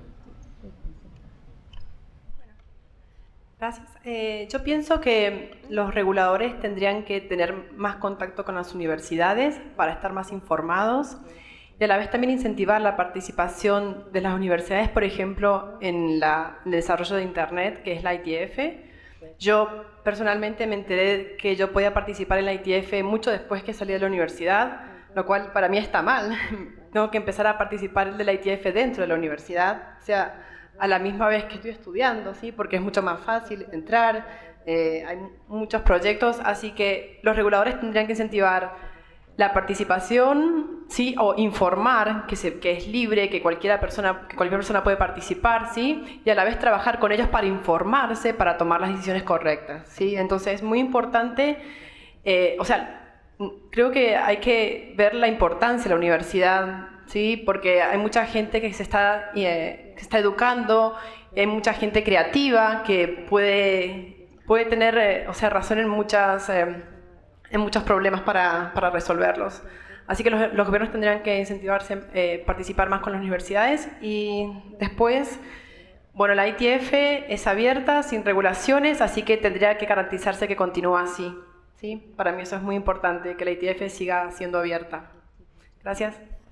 Gracias. Yo pienso que los reguladores tendrían que tener más contacto con las universidades para estar más informados y a la vez también incentivar la participación de las universidades, por ejemplo, en el desarrollo de Internet, que es la IETF. Yo personalmente me enteré que yo podía participar en la IETF mucho después que salí de la universidad, lo cual para mí está mal. Tengo que empezar a participar de la IETF dentro de la universidad, o sea, a la misma vez que estoy estudiando, ¿sí? Porque es mucho más fácil entrar, hay muchos proyectos, así que los reguladores tendrían que incentivar la participación, ¿sí? O informar que es libre, que cualquier persona puede participar, ¿sí? Y a la vez trabajar con ellos para informarse, para tomar las decisiones correctas, ¿sí? Entonces es muy importante, o sea, creo que hay que ver la importancia de la universidad, ¿sí? Porque hay mucha gente que se está educando, hay mucha gente creativa que puede tener razón en muchos problemas para resolverlos. Así que los gobiernos tendrían que incentivarse, participar más con las universidades. Y después, bueno, la IETF es abierta, sin regulaciones, así que tendría que garantizarse que continúa así, ¿sí? Para mí eso es muy importante, que la IETF siga siendo abierta. Gracias.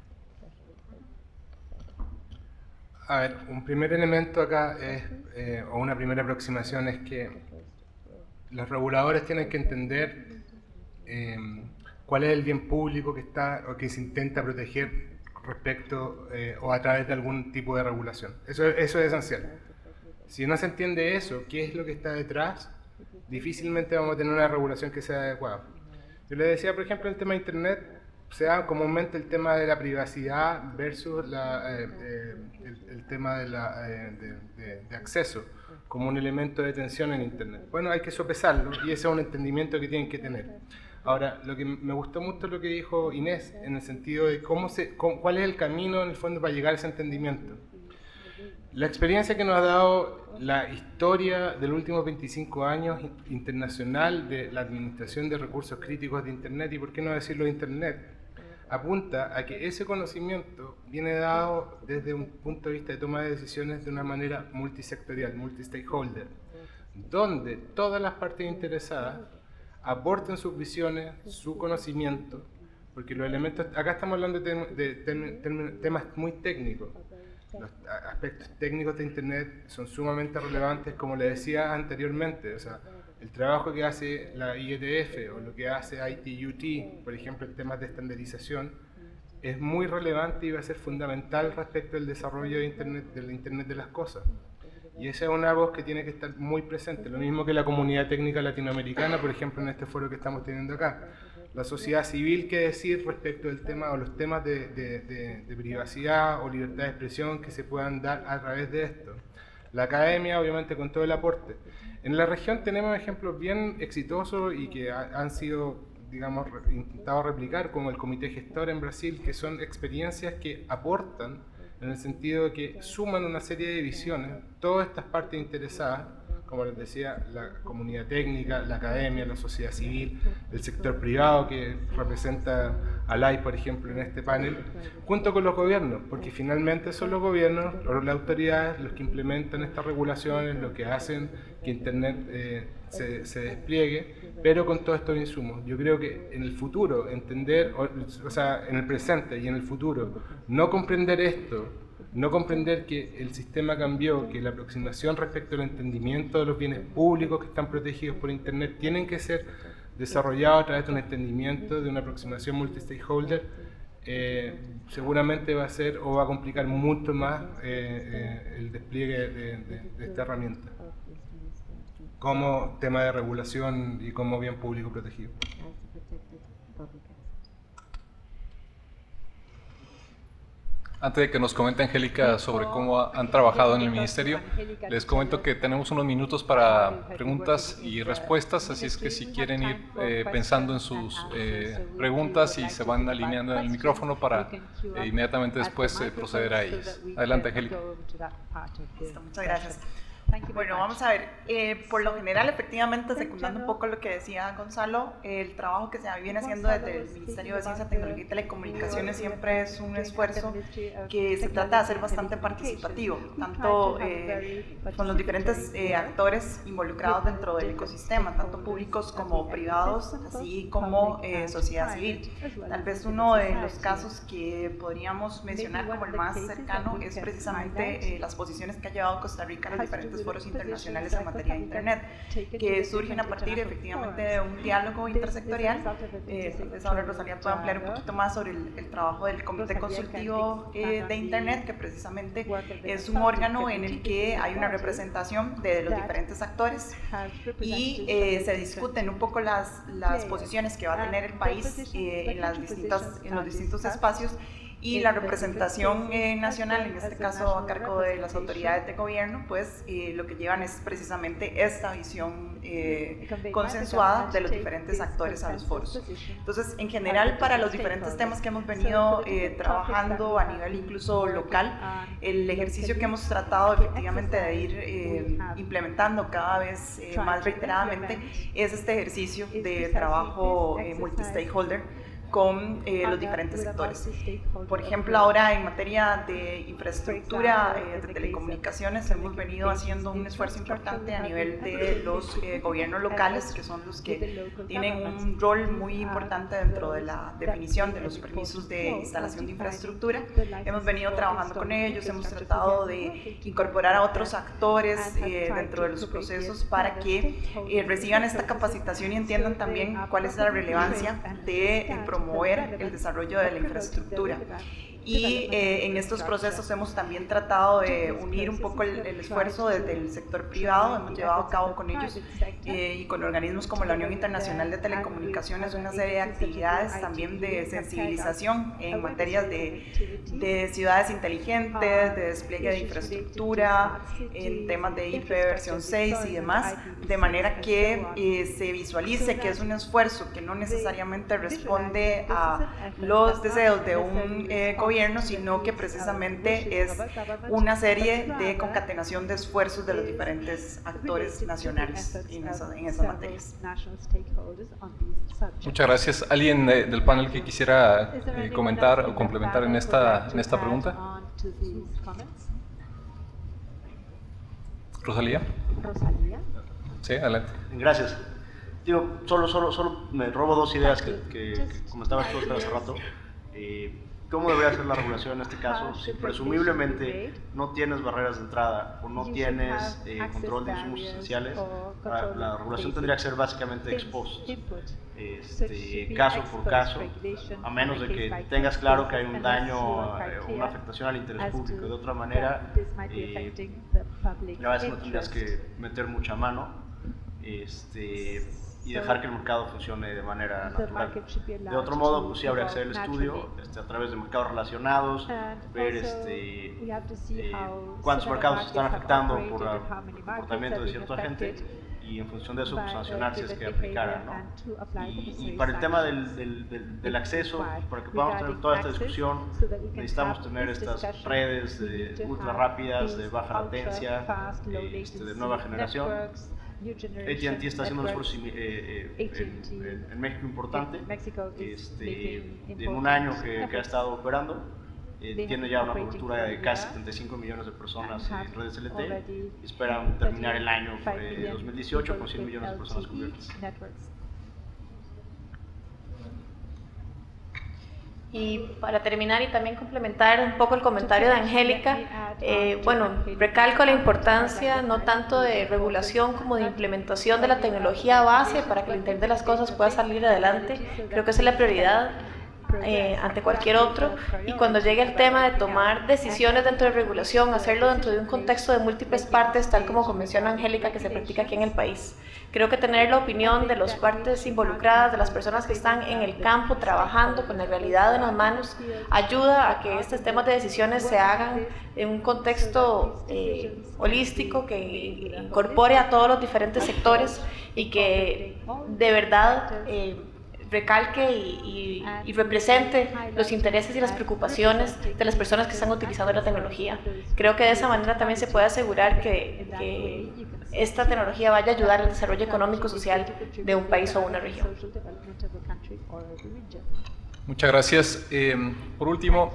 A ver, un primer elemento acá o una primera aproximación es que los reguladores tienen que entender cuál es el bien público que está o que se intenta proteger respecto o a través de algún tipo de regulación. Eso es esencial. Si no se entiende eso, qué es lo que está detrás, difícilmente vamos a tener una regulación que sea adecuada. Yo le decía, por ejemplo, el tema de Internet, se da comúnmente el tema de la privacidad versus el tema de acceso como un elemento de tensión en Internet. Bueno, hay que sopesarlo y ese es un entendimiento que tienen que tener. Ahora, lo que me gustó mucho lo que dijo Inés, en el sentido de cuál es el camino en el fondo para llegar a ese entendimiento. La experiencia que nos ha dado la historia de los últimos 25 años internacional de la administración de recursos críticos de Internet, y por qué no decirlo de Internet, apunta a que ese conocimiento viene dado desde un punto de vista de toma de decisiones de una manera multisectorial, multi-stakeholder, donde todas las partes interesadas aporten sus visiones, su conocimiento, porque los elementos, acá estamos hablando de temas muy técnicos. Los aspectos técnicos de Internet son sumamente relevantes, como le decía anteriormente, o sea, el trabajo que hace la IETF o lo que hace ITUT, por ejemplo, en temas de estandarización, es muy relevante y va a ser fundamental respecto al desarrollo de Internet, del Internet de las cosas. Y esa es una voz que tiene que estar muy presente, lo mismo que la comunidad técnica latinoamericana, por ejemplo, en este foro que estamos teniendo acá. La sociedad civil, qué decir respecto del tema o los temas de privacidad o libertad de expresión que se puedan dar a través de esto. La academia, obviamente, con todo el aporte. En la región tenemos ejemplos bien exitosos y que han sido, digamos, intentado replicar, como el Comité Gestor en Brasil, que son experiencias que aportan en el sentido de que suman una serie de visiones, todas estas partes interesadas, como les decía, la comunidad técnica, la academia, la sociedad civil, el sector privado que representa a LAI, por ejemplo, en este panel, junto con los gobiernos, porque finalmente son los gobiernos o las autoridades los que implementan estas regulaciones, los que hacen que Internet se despliegue, pero con todos estos insumos. Yo creo que en el futuro, entender, o sea, en el presente y en el futuro, no comprender esto, no comprender que el sistema cambió, que la aproximación respecto al entendimiento de los bienes públicos que están protegidos por Internet tienen que ser desarrollados a través de un entendimiento, de una aproximación multi-stakeholder, seguramente va a ser o va a complicar mucho más el despliegue de esta herramienta como tema de regulación y como bien público protegido. Antes de que nos comente Angélica sobre cómo han trabajado en el ministerio, les comento que tenemos unos minutos para preguntas y respuestas, así es que si quieren ir pensando en sus preguntas y se van alineando en el micrófono para inmediatamente después proceder a ellas. Adelante, Angélica. Listo, muchas gracias. Bueno, vamos a ver, por lo general, efectivamente, secundando un poco lo que decía Gonzalo, el trabajo que se viene haciendo desde el Ministerio de Ciencia, Tecnología y Telecomunicaciones siempre es un esfuerzo que se trata de hacer bastante participativo, tanto con los diferentes actores involucrados dentro del ecosistema, tanto públicos como privados, así como sociedad civil. Tal vez uno de los casos que podríamos mencionar como el más cercano es precisamente las posiciones que ha llevado Costa Rica a los diferentes foros internacionales en materia de Internet, que surgen a partir efectivamente de un diálogo intersectorial. Tal vez ahora Rosalía pueda ampliar un poquito más sobre el trabajo del Comité Consultivo de Internet, que precisamente es un órgano en el que hay una representación de los diferentes actores y se discuten un poco las posiciones que va a tener el país en los distintos espacios, y la representación nacional, en este caso a cargo de las autoridades de gobierno, pues lo que llevan es precisamente esta visión consensuada de los diferentes actores a los foros. Entonces, en general, para los diferentes temas que hemos venido trabajando a nivel incluso local, el ejercicio que hemos tratado efectivamente de ir implementando cada vez más reiteradamente es este ejercicio de trabajo multi-stakeholder, con los diferentes sectores. Por ejemplo, ahora en materia de infraestructura de telecomunicaciones hemos venido haciendo un esfuerzo importante a nivel de los gobiernos locales, que son los que tienen un rol muy importante dentro de la definición de los permisos de instalación de infraestructura. Hemos venido trabajando con ellos, hemos tratado de incorporar a otros actores dentro de los procesos para que reciban esta capacitación y entiendan también cuál es la relevancia de promover el desarrollo de la infraestructura. Y en estos procesos hemos también tratado de unir un poco el esfuerzo desde el sector privado. Hemos llevado a cabo con ellos y con organismos como la Unión Internacional de Telecomunicaciones una serie de actividades también de sensibilización en materias de ciudades inteligentes, de despliegue de infraestructura, en temas de IP versión 6 y demás, de manera que se visualice que es un esfuerzo que no necesariamente responde a los deseos de un gobierno, sino que precisamente es una serie de concatenación de esfuerzos de los diferentes actores nacionales en esas materias. Muchas gracias. ¿Alguien del panel que quisiera comentar o complementar en esta pregunta? ¿Rosalía? Sí, adelante. Gracias. Digo, solo me robo dos ideas que comentabas tú hace rato. ¿Cómo debería ser la regulación en este caso? Si presumiblemente no tienes barreras de entrada o no tienes control de insumos esenciales, la regulación tendría que ser básicamente ex post, caso por caso, a menos de que tengas claro que hay un daño o una afectación al interés público. De otra manera, a veces no tendrías que meter mucha mano y dejar que el mercado funcione de manera natural. De otro modo, pues sí habría que hacer el estudio a través de mercados relacionados, ver cuántos mercados se están afectando por el comportamiento de cierto agente y en función de eso pues, sancionar si es que aplicara, ¿no? Y para el tema del acceso, para que podamos tener toda esta discusión, necesitamos tener estas redes ultra rápidas, de baja latencia, de nueva generación. AT&T está haciendo un esfuerzo en México importante. En un año que ha estado operando, tiene ya una cobertura de casi 75 millones de personas en redes LTE y esperan terminar el año 2018 con 100 millones de personas cubiertas. Y para terminar y también complementar un poco el comentario de Angélica, recalco la importancia no tanto de regulación como de implementación de la tecnología base para que el Internet de las Cosas pueda salir adelante. Creo que esa es la prioridad ante cualquier otro, y cuando llegue el tema de tomar decisiones dentro de regulación, hacerlo dentro de un contexto de múltiples partes, tal como menciona Angélica, que se practica aquí en el país. Creo que tener la opinión de las partes involucradas, de las personas que están en el campo trabajando con la realidad en las manos, ayuda a que estos temas de decisiones se hagan en un contexto holístico que incorpore a todos los diferentes sectores y que de verdad recalque y represente los intereses y las preocupaciones de las personas que están utilizando la tecnología. Creo que de esa manera también se puede asegurar que esta tecnología vaya a ayudar al desarrollo económico y social de un país o una región. Muchas gracias. Por último,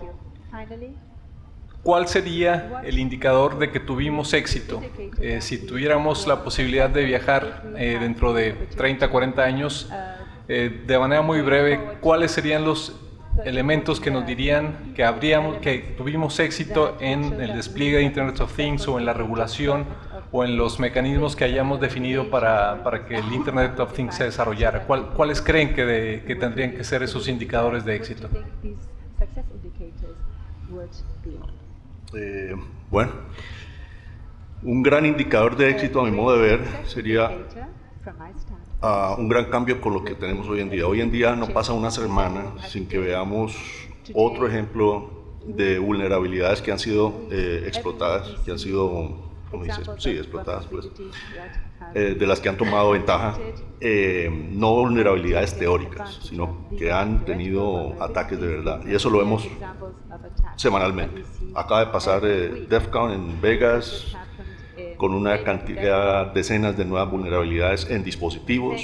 ¿cuál sería el indicador de que tuvimos éxito? Si tuviéramos la posibilidad de viajar dentro de 30, 40 años, de manera muy breve, ¿cuáles serían los elementos que nos dirían que tuvimos éxito en el despliegue de Internet of Things o en la regulación o en los mecanismos que hayamos definido para que el Internet of Things se desarrollara? ¿Cuáles creen que tendrían que ser esos indicadores de éxito? Bueno, un gran indicador de éxito a mi modo de ver sería un gran cambio con lo que tenemos hoy en día. Hoy en día no pasa una semana sin que veamos otro ejemplo de vulnerabilidades que han sido explotadas, que han sido, ¿cómo dices? Sí, explotadas, pues, de las que han tomado ventaja, no vulnerabilidades teóricas, sino que han tenido ataques de verdad, y eso lo vemos semanalmente. Acaba de pasar DEF CON en Vegas, con una cantidad, decenas de nuevas vulnerabilidades en dispositivos,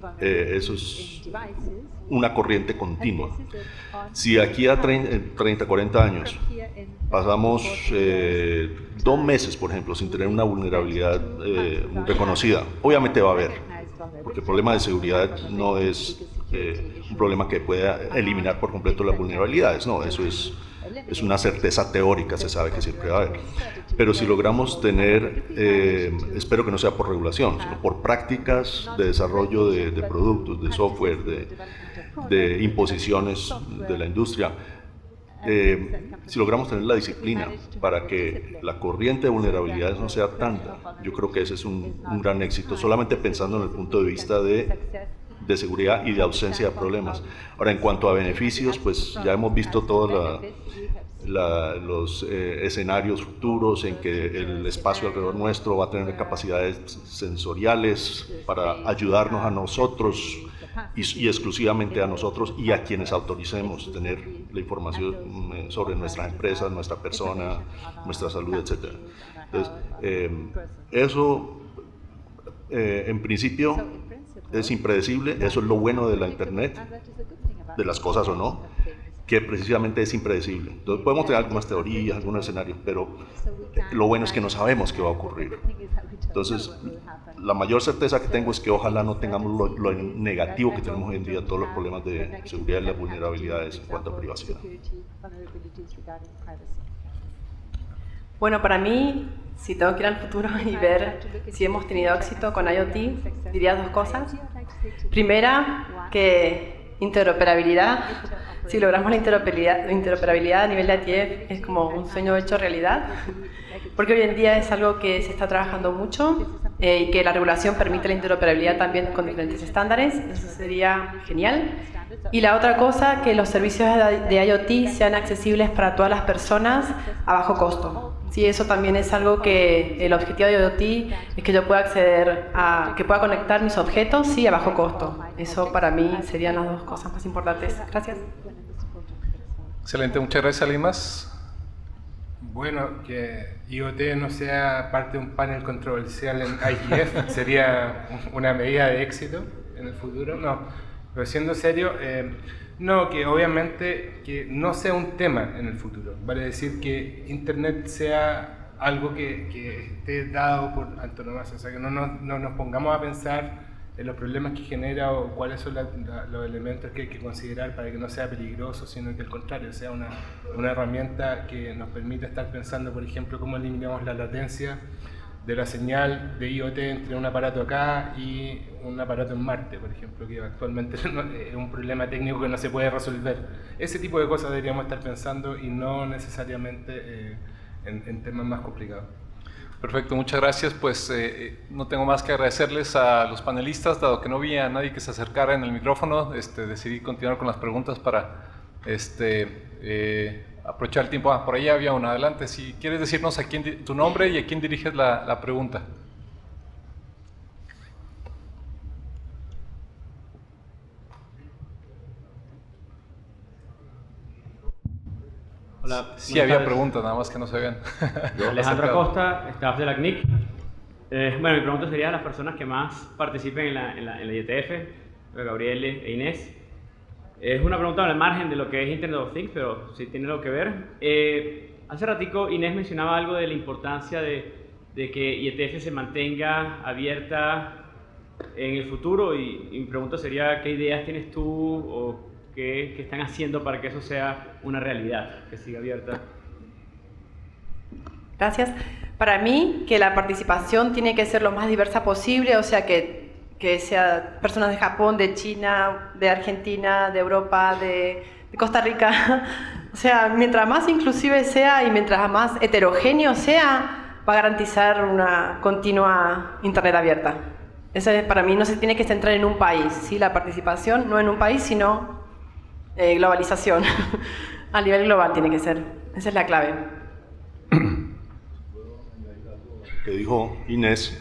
eso es una corriente continua. Si aquí a 30, 40 años pasamos 2 meses, por ejemplo, sin tener una vulnerabilidad reconocida, obviamente va a haber, porque el problema de seguridad no es un problema que pueda eliminar por completo las vulnerabilidades, no, eso es una certeza teórica, se sabe que siempre va a haber. Pero si logramos tener, espero que no sea por regulación, sino por prácticas de desarrollo de productos, de software, de imposiciones de la industria, si logramos tener la disciplina para que la corriente de vulnerabilidades no sea tanta, yo creo que ese es un gran éxito, solamente pensando en el punto de vista de seguridad y de ausencia de problemas. Ahora, en cuanto a beneficios, pues ya hemos visto todos los escenarios futuros en que el espacio alrededor nuestro va a tener capacidades sensoriales para ayudarnos a nosotros y exclusivamente a nosotros y a quienes autoricemos tener la información sobre nuestras empresas, nuestra persona, nuestra salud, etc. Entonces, eso en principio es impredecible, eso es lo bueno de la Internet, de las cosas o no, que precisamente es impredecible. Entonces podemos tener algunas teorías, algunos escenarios, pero lo bueno es que no sabemos qué va a ocurrir. Entonces, la mayor certeza que tengo es que ojalá no tengamos lo negativo que tenemos hoy en día, todos los problemas de seguridad y las vulnerabilidades en cuanto a privacidad. Bueno, para mí, si tengo que ir al futuro y ver si hemos tenido éxito con IoT, diría 2 cosas. Primera, que interoperabilidad. Si logramos la interoperabilidad a nivel de IETF es como un sueño hecho realidad, porque hoy en día es algo que se está trabajando mucho y que la regulación permite la interoperabilidad también con diferentes estándares, eso sería genial. Y la otra cosa, que los servicios de IoT sean accesibles para todas las personas a bajo costo. Sí, eso también es algo que el objetivo de IoT es que yo pueda acceder a, que pueda conectar mis objetos, sí, a bajo costo. Eso para mí serían las 2 cosas más importantes. Gracias. Excelente, muchas gracias. ¿Alguien más? Bueno, que IoT no sea parte de un panel controversial en IGF sería una medida de éxito en el futuro. No, pero siendo serio, no, que obviamente que no sea un tema en el futuro. Vale decir que Internet sea algo que esté dado por antonomasia, o sea, que no nos pongamos a pensar en los problemas que genera o cuáles son los elementos que hay que considerar para que no sea peligroso, sino que al contrario, sea una herramienta que nos permita estar pensando, por ejemplo, cómo eliminamos la latencia de la señal de IoT entre un aparato acá y un aparato en Marte, por ejemplo, que actualmente es un problema técnico que no se puede resolver. Ese tipo de cosas deberíamos estar pensando y no necesariamente en temas más complicados. Perfecto, muchas gracias. Pues no tengo más que agradecerles a los panelistas, dado que no vi a nadie que se acercara en el micrófono, decidí continuar con las preguntas para aprovechar el tiempo. Por ahí había una, adelante. Si quieres decirnos tu nombre y a quién diriges la pregunta. Hola. Sí, había preguntas, nada más que no se vean. Alejandro Acosta, staff de la CNIC. Bueno, mi pregunta sería a las personas que más participen en la IETF, Gabriel e Inés. Es una pregunta al margen de lo que es Internet of Things, pero sí tiene algo que ver. Hace ratico Inés mencionaba algo de la importancia de que IETF se mantenga abierta en el futuro y mi pregunta sería ¿qué ideas tienes tú o qué están haciendo para que eso sea una realidad, que siga abierta? Gracias. Para mí, que la participación tiene que ser lo más diversa posible, o sea, que sea personas de Japón, de China, de Argentina, de Europa, de Costa Rica. O sea, mientras más inclusive sea y mientras más heterogéneo sea, va a garantizar una continua Internet abierta. Eso es, para mí no se tiene que centrar en un país, ¿sí? La participación no en un país, sino globalización. A nivel global tiene que ser. Esa es la clave. Que dijo Inés,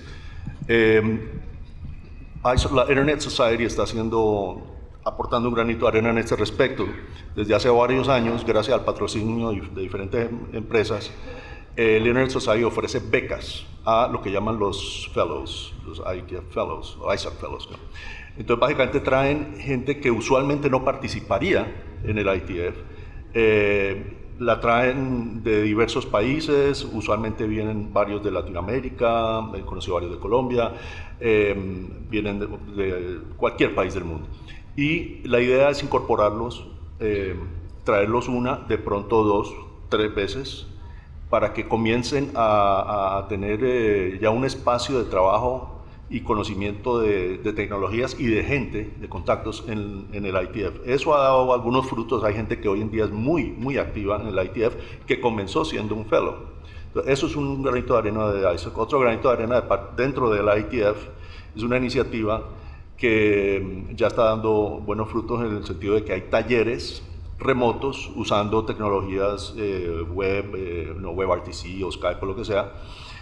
la Internet Society está aportando un granito de arena en este respecto. Desde hace varios años, gracias al patrocinio de diferentes empresas, el Internet Society ofrece becas a lo que llaman los fellows, los IETF fellows, o ISAC fellows, ¿no? Entonces, básicamente traen gente que usualmente no participaría en el IETF, la traen de diversos países, usualmente vienen varios de Latinoamérica, he conocido varios de Colombia, vienen de cualquier país del mundo. Y la idea es incorporarlos, traerlos una, de pronto 2, 3 veces, para que comiencen a tener ya un espacio de trabajo y conocimiento de tecnologías y de gente, de contactos en el IETF. Eso ha dado algunos frutos. Hay gente que hoy en día es muy activa en el IETF, que comenzó siendo un fellow. Entonces, eso es un granito de arena de ISAC. Otro granito de arena dentro del IETF es una iniciativa que ya está dando buenos frutos en el sentido de que hay talleres remotos usando tecnologías web, no WebRTC o Skype o lo que sea,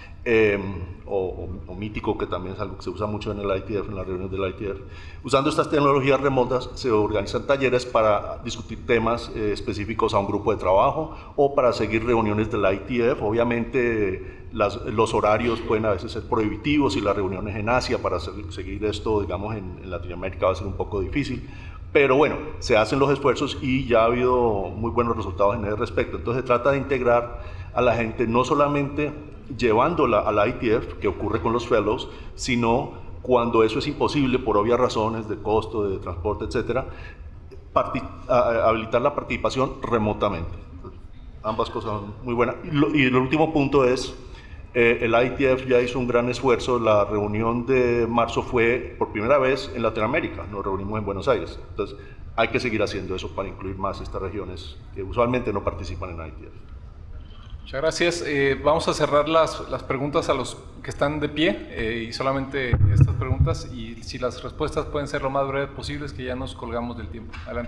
o Mítico, que también es algo que se usa mucho en el IETF, en las reuniones del IETF. Usando estas tecnologías remotas se organizan talleres para discutir temas específicos a un grupo de trabajo o para seguir reuniones del IETF. Obviamente los horarios pueden a veces ser prohibitivos y las reuniones en Asia para seguir esto, digamos, en Latinoamérica va a ser un poco difícil. Pero bueno, se hacen los esfuerzos y ya ha habido muy buenos resultados en ese respecto. Entonces se trata de integrar a la gente no solamente llevándola al IETF, que ocurre con los fellows, sino cuando eso es imposible por obvias razones de costo, de transporte, etcétera, habilitar la participación remotamente. Ambas cosas son muy buenas. Y el último punto es, el IETF ya hizo un gran esfuerzo. La reunión de marzo fue por primera vez en Latinoamérica, nos reunimos en Buenos Aires. Entonces hay que seguir haciendo eso para incluir más estas regiones que usualmente no participan en IETF. Muchas gracias. Vamos a cerrar las preguntas a los que están de pie y solamente estas preguntas, y si las respuestas pueden ser lo más breves posibles, que ya nos colgamos del tiempo. Adelante.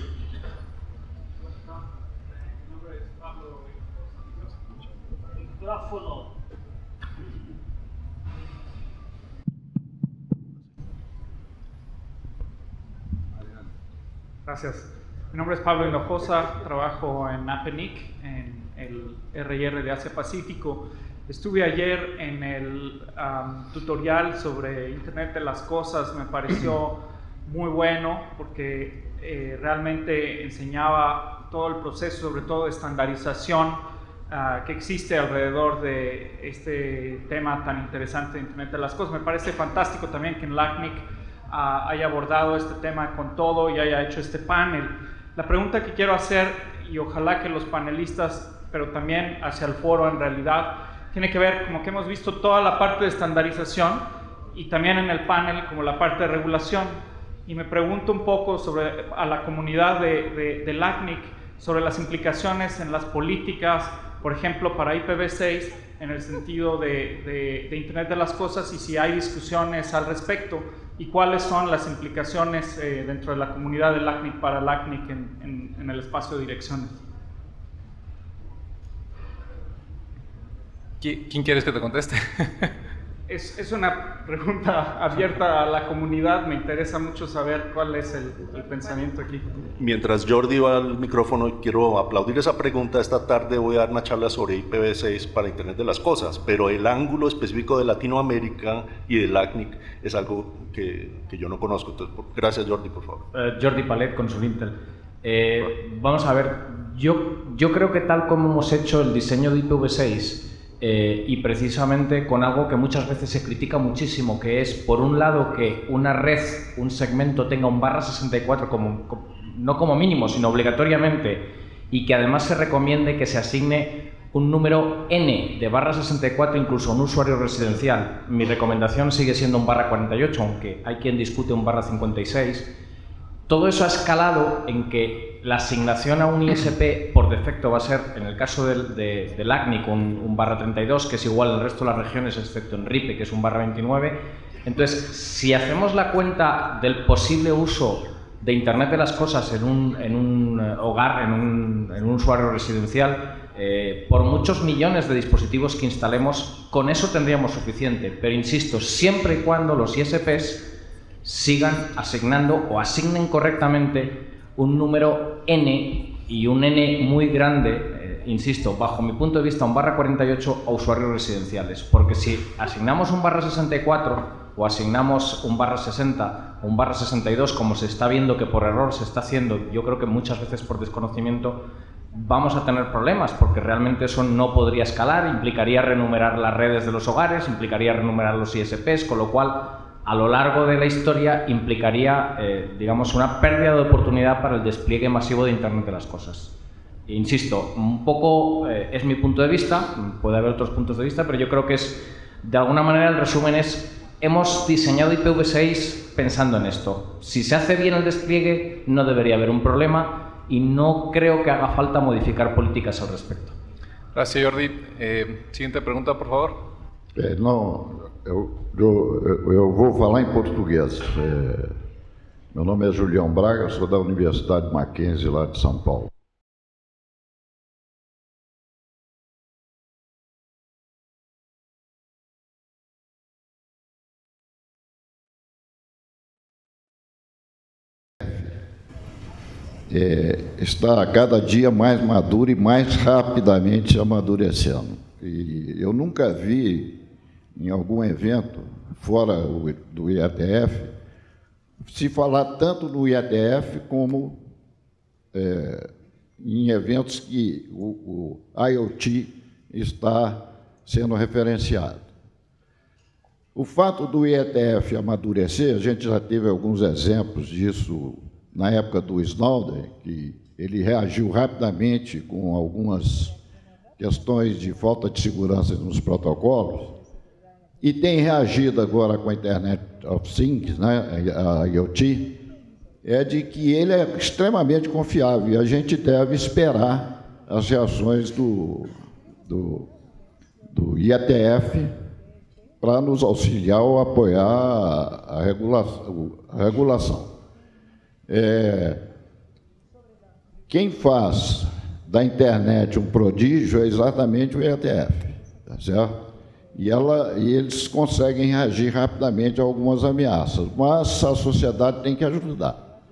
Gracias. Mi nombre es Pablo Hinojosa, trabajo en APNIC, en el R&R de Asia Pacífico. Estuve ayer en el tutorial sobre Internet de las Cosas, me pareció muy bueno porque realmente enseñaba todo el proceso, sobre todo de estandarización que existe alrededor de este tema tan interesante de Internet de las Cosas. Me parece fantástico también que en LACNIC haya abordado este tema con todo y haya hecho este panel. La pregunta que quiero hacer, y ojalá que los panelistas, pero también hacia el foro en realidad, tiene que ver como que hemos visto toda la parte de estandarización y también en el panel como la parte de regulación. Y me pregunto un poco a la comunidad de LACNIC sobre las implicaciones en las políticas, por ejemplo, para IPv6, en el sentido de Internet de las Cosas, y si hay discusiones al respecto, y cuáles son las implicaciones dentro de la comunidad de LACNIC para LACNIC en el espacio de direcciones. ¿Quién quieres que te conteste? Es una pregunta abierta a la comunidad, me interesa mucho saber cuál es el pensamiento aquí. Mientras Jordi va al micrófono, quiero aplaudir esa pregunta. Esta tarde voy a dar una charla sobre IPv6 para Internet de las Cosas, pero el ángulo específico de Latinoamérica y de LACNIC es algo que yo no conozco. Entonces, gracias, Jordi, por favor. Jordi Palet, Consulintel. Vamos a ver, yo creo que tal como hemos hecho el diseño de IPv6, y precisamente con algo que muchas veces se critica muchísimo, que es, por un lado, que una red, un segmento tenga un /64 no como mínimo, sino obligatoriamente, y que además se recomiende que se asigne un número n de /64 incluso a un usuario residencial. Mi recomendación sigue siendo un /48, aunque hay quien discute un /56. Todo eso ha escalado en que la asignación a un ISP por defecto va a ser, en el caso de LACNIC, un /32, que es igual al resto de las regiones, excepto en RIPE, que es un /29. Entonces, si hacemos la cuenta del posible uso de Internet de las Cosas en un hogar, en un usuario residencial, por muchos millones de dispositivos que instalemos, con eso tendríamos suficiente. Pero insisto, siempre y cuando los ISPs sigan asignando o asignen correctamente un número n, y un n muy grande insisto, bajo mi punto de vista, un /48 a usuarios residenciales, porque si asignamos un /64 o asignamos un /60 o un /62, como se está viendo que por error se está haciendo, yo creo que muchas veces por desconocimiento, vamos a tener problemas, porque realmente eso no podría escalar, implicaría renumerar las redes de los hogares, implicaría renumerar los ISPs, con lo cual, a lo largo de la historia, implicaría, digamos, una pérdida de oportunidad para el despliegue masivo de Internet de las cosas. Insisto, un poco es mi punto de vista, puede haber otros puntos de vista, pero yo creo que es, de alguna manera, el resumen es, hemos diseñado IPv6 pensando en esto. Si se hace bien el despliegue, no debería haber un problema y no creo que haga falta modificar políticas al respecto. Gracias, Jordi. Siguiente pregunta, por favor. Eu vou falar em português. Meu nome é Julião Braga, sou da Universidade Mackenzie, lá de São Paulo. Está cada dia mais maduro e mais rapidamente amadurecendo. E eu nunca vi em algum evento, fora do IETF, se falar tanto no IETF como em eventos que o IoT está sendo referenciado. O fato do IETF amadurecer, a gente já teve alguns exemplos disso na época do Snowden, que ele reagiu rapidamente com algumas questões de falta de segurança nos protocolos, e tem reagido agora com a Internet of Things, né, a IoT, é de que ele é extremamente confiável e a gente deve esperar as reações do IETF para nos auxiliar ou apoiar a regulação. Quem faz da internet um prodígio é exatamente o IETF, tá certo? E eles conseguem reagir rapidamente a algumas ameaças, mas a sociedade tem que ajudar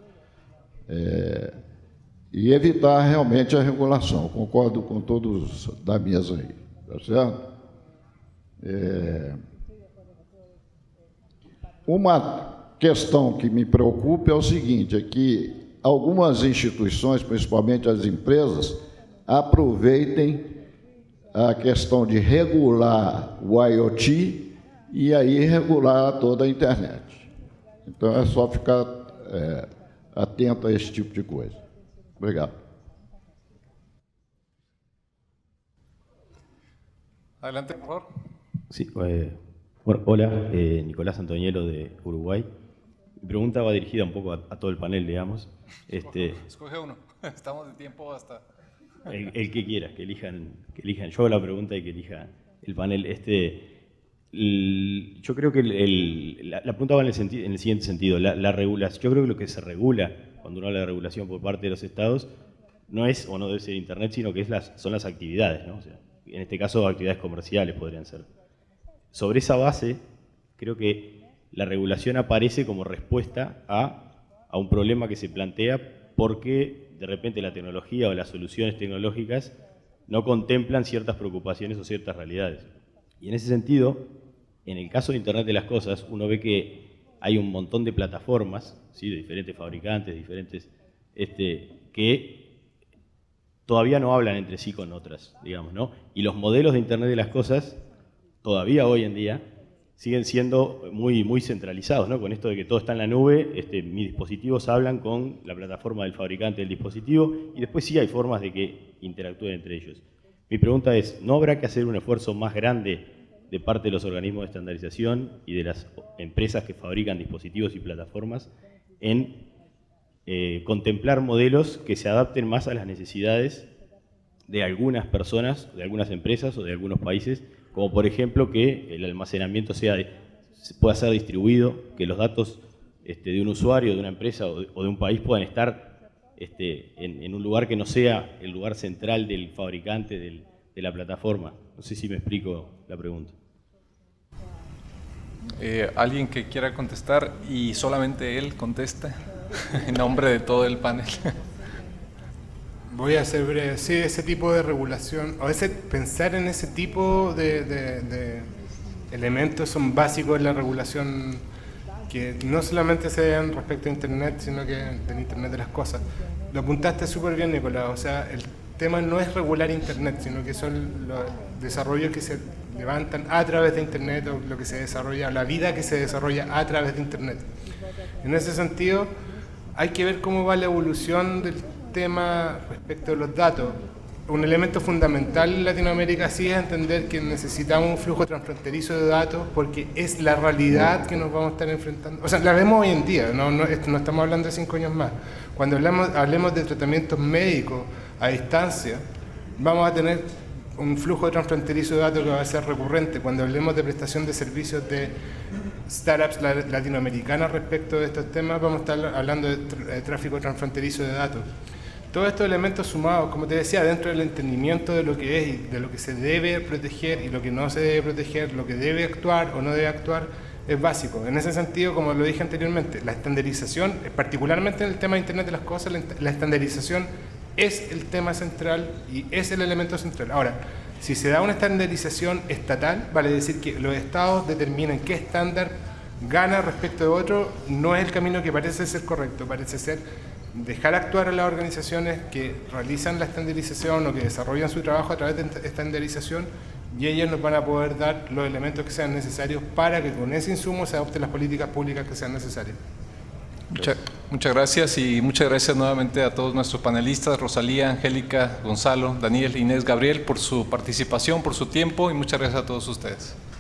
e evitar realmente a regulação. Concordo com todos da mesa aí, tá certo? Uma questão que me preocupa é o seguinte, é que algumas instituições, principalmente as empresas, aproveitem a questão de regular o IoT e aí regular toda a internet. Então é só ficar atento a esse tipo de coisa. Obrigado. Adelante, por favor. Sí, bueno, hola, Nicolás Antonielo de Uruguay. Mi pregunta va dirigida un poco a todo el panel, digamos. Escoge uno, estamos de tiempo hasta... El que quiera, que elijan. Yo hago la pregunta y que elija el panel. Yo creo que la pregunta va en el siguiente sentido. La regulación, yo creo que lo que se regula cuando uno habla de regulación por parte de los estados no es o no debe ser Internet, sino que son las actividades, ¿no? O sea, en este caso, actividades comerciales podrían ser. Sobre esa base, creo que la regulación aparece como respuesta a un problema que se plantea porque de repente la tecnología o las soluciones tecnológicas no contemplan ciertas preocupaciones o ciertas realidades. Y en ese sentido, en el caso de Internet de las Cosas, uno ve que hay un montón de plataformas, ¿sí?, de diferentes fabricantes, diferentes, que todavía no hablan entre sí con otras, digamos, ¿no? Y los modelos de Internet de las Cosas, todavía hoy en día, siguen siendo muy centralizados, ¿no? Con esto de que todo está en la nube, mis dispositivos hablan con la plataforma del fabricante del dispositivo y después sí hay formas de que interactúen entre ellos. Mi pregunta es, ¿no habrá que hacer un esfuerzo más grande de parte de los organismos de estandarización y de las empresas que fabrican dispositivos y plataformas en contemplar modelos que se adapten más a las necesidades de algunas personas, de algunas empresas o de algunos países, como por ejemplo que el almacenamiento pueda ser distribuido, que los datos de un usuario, de una empresa o de un país puedan estar en un lugar que no sea el lugar central del fabricante de la plataforma? No sé si me explico la pregunta. ¿Alguien que quiera contestar y solamente él conteste en nombre de todo el panel? Voy a ser breve. Sí, ese tipo de regulación, o pensar en ese tipo de elementos son básicos en la regulación, que no solamente se den respecto a Internet, sino que del Internet de las cosas. Lo apuntaste súper bien, Nicolás. O sea, el tema no es regular Internet, sino que son los desarrollos que se levantan a través de Internet, o lo que se desarrolla, la vida que se desarrolla a través de Internet. En ese sentido, hay que ver cómo va la evolución del tema respecto a los datos. Un elemento fundamental en Latinoamérica sí es entender que necesitamos un flujo transfronterizo de datos, porque es la realidad que nos vamos a estar enfrentando. O sea, la vemos hoy en día, no estamos hablando de 5 años más. Cuando hablemos de tratamientos médicos a distancia, vamos a tener un flujo transfronterizo de datos que va a ser recurrente. Cuando hablemos de prestación de servicios de startups latinoamericanas respecto de estos temas, vamos a estar hablando de tráfico transfronterizo de datos. Todos estos elementos sumados, como te decía, dentro del entendimiento de lo que es y de lo que se debe proteger y lo que no se debe proteger, lo que debe actuar o no debe actuar, es básico. En ese sentido, como lo dije anteriormente, la estandarización, particularmente en el tema de Internet de las cosas, la estandarización es el tema central y es el elemento central. Ahora, si se da una estandarización estatal, vale decir que los estados determinen qué estándar gana respecto de otro, no es el camino que parece ser correcto, parece ser dejar actuar a las organizaciones que realizan la estandarización o que desarrollan su trabajo a través de estandarización, y ellos nos van a poder dar los elementos que sean necesarios para que con ese insumo se adopten las políticas públicas que sean necesarias. Muchas gracias, y muchas gracias nuevamente a todos nuestros panelistas, Rosalía, Angélica, Gonzalo, Daniel, Inés, Gabriel, por su participación, por su tiempo, y muchas gracias a todos ustedes.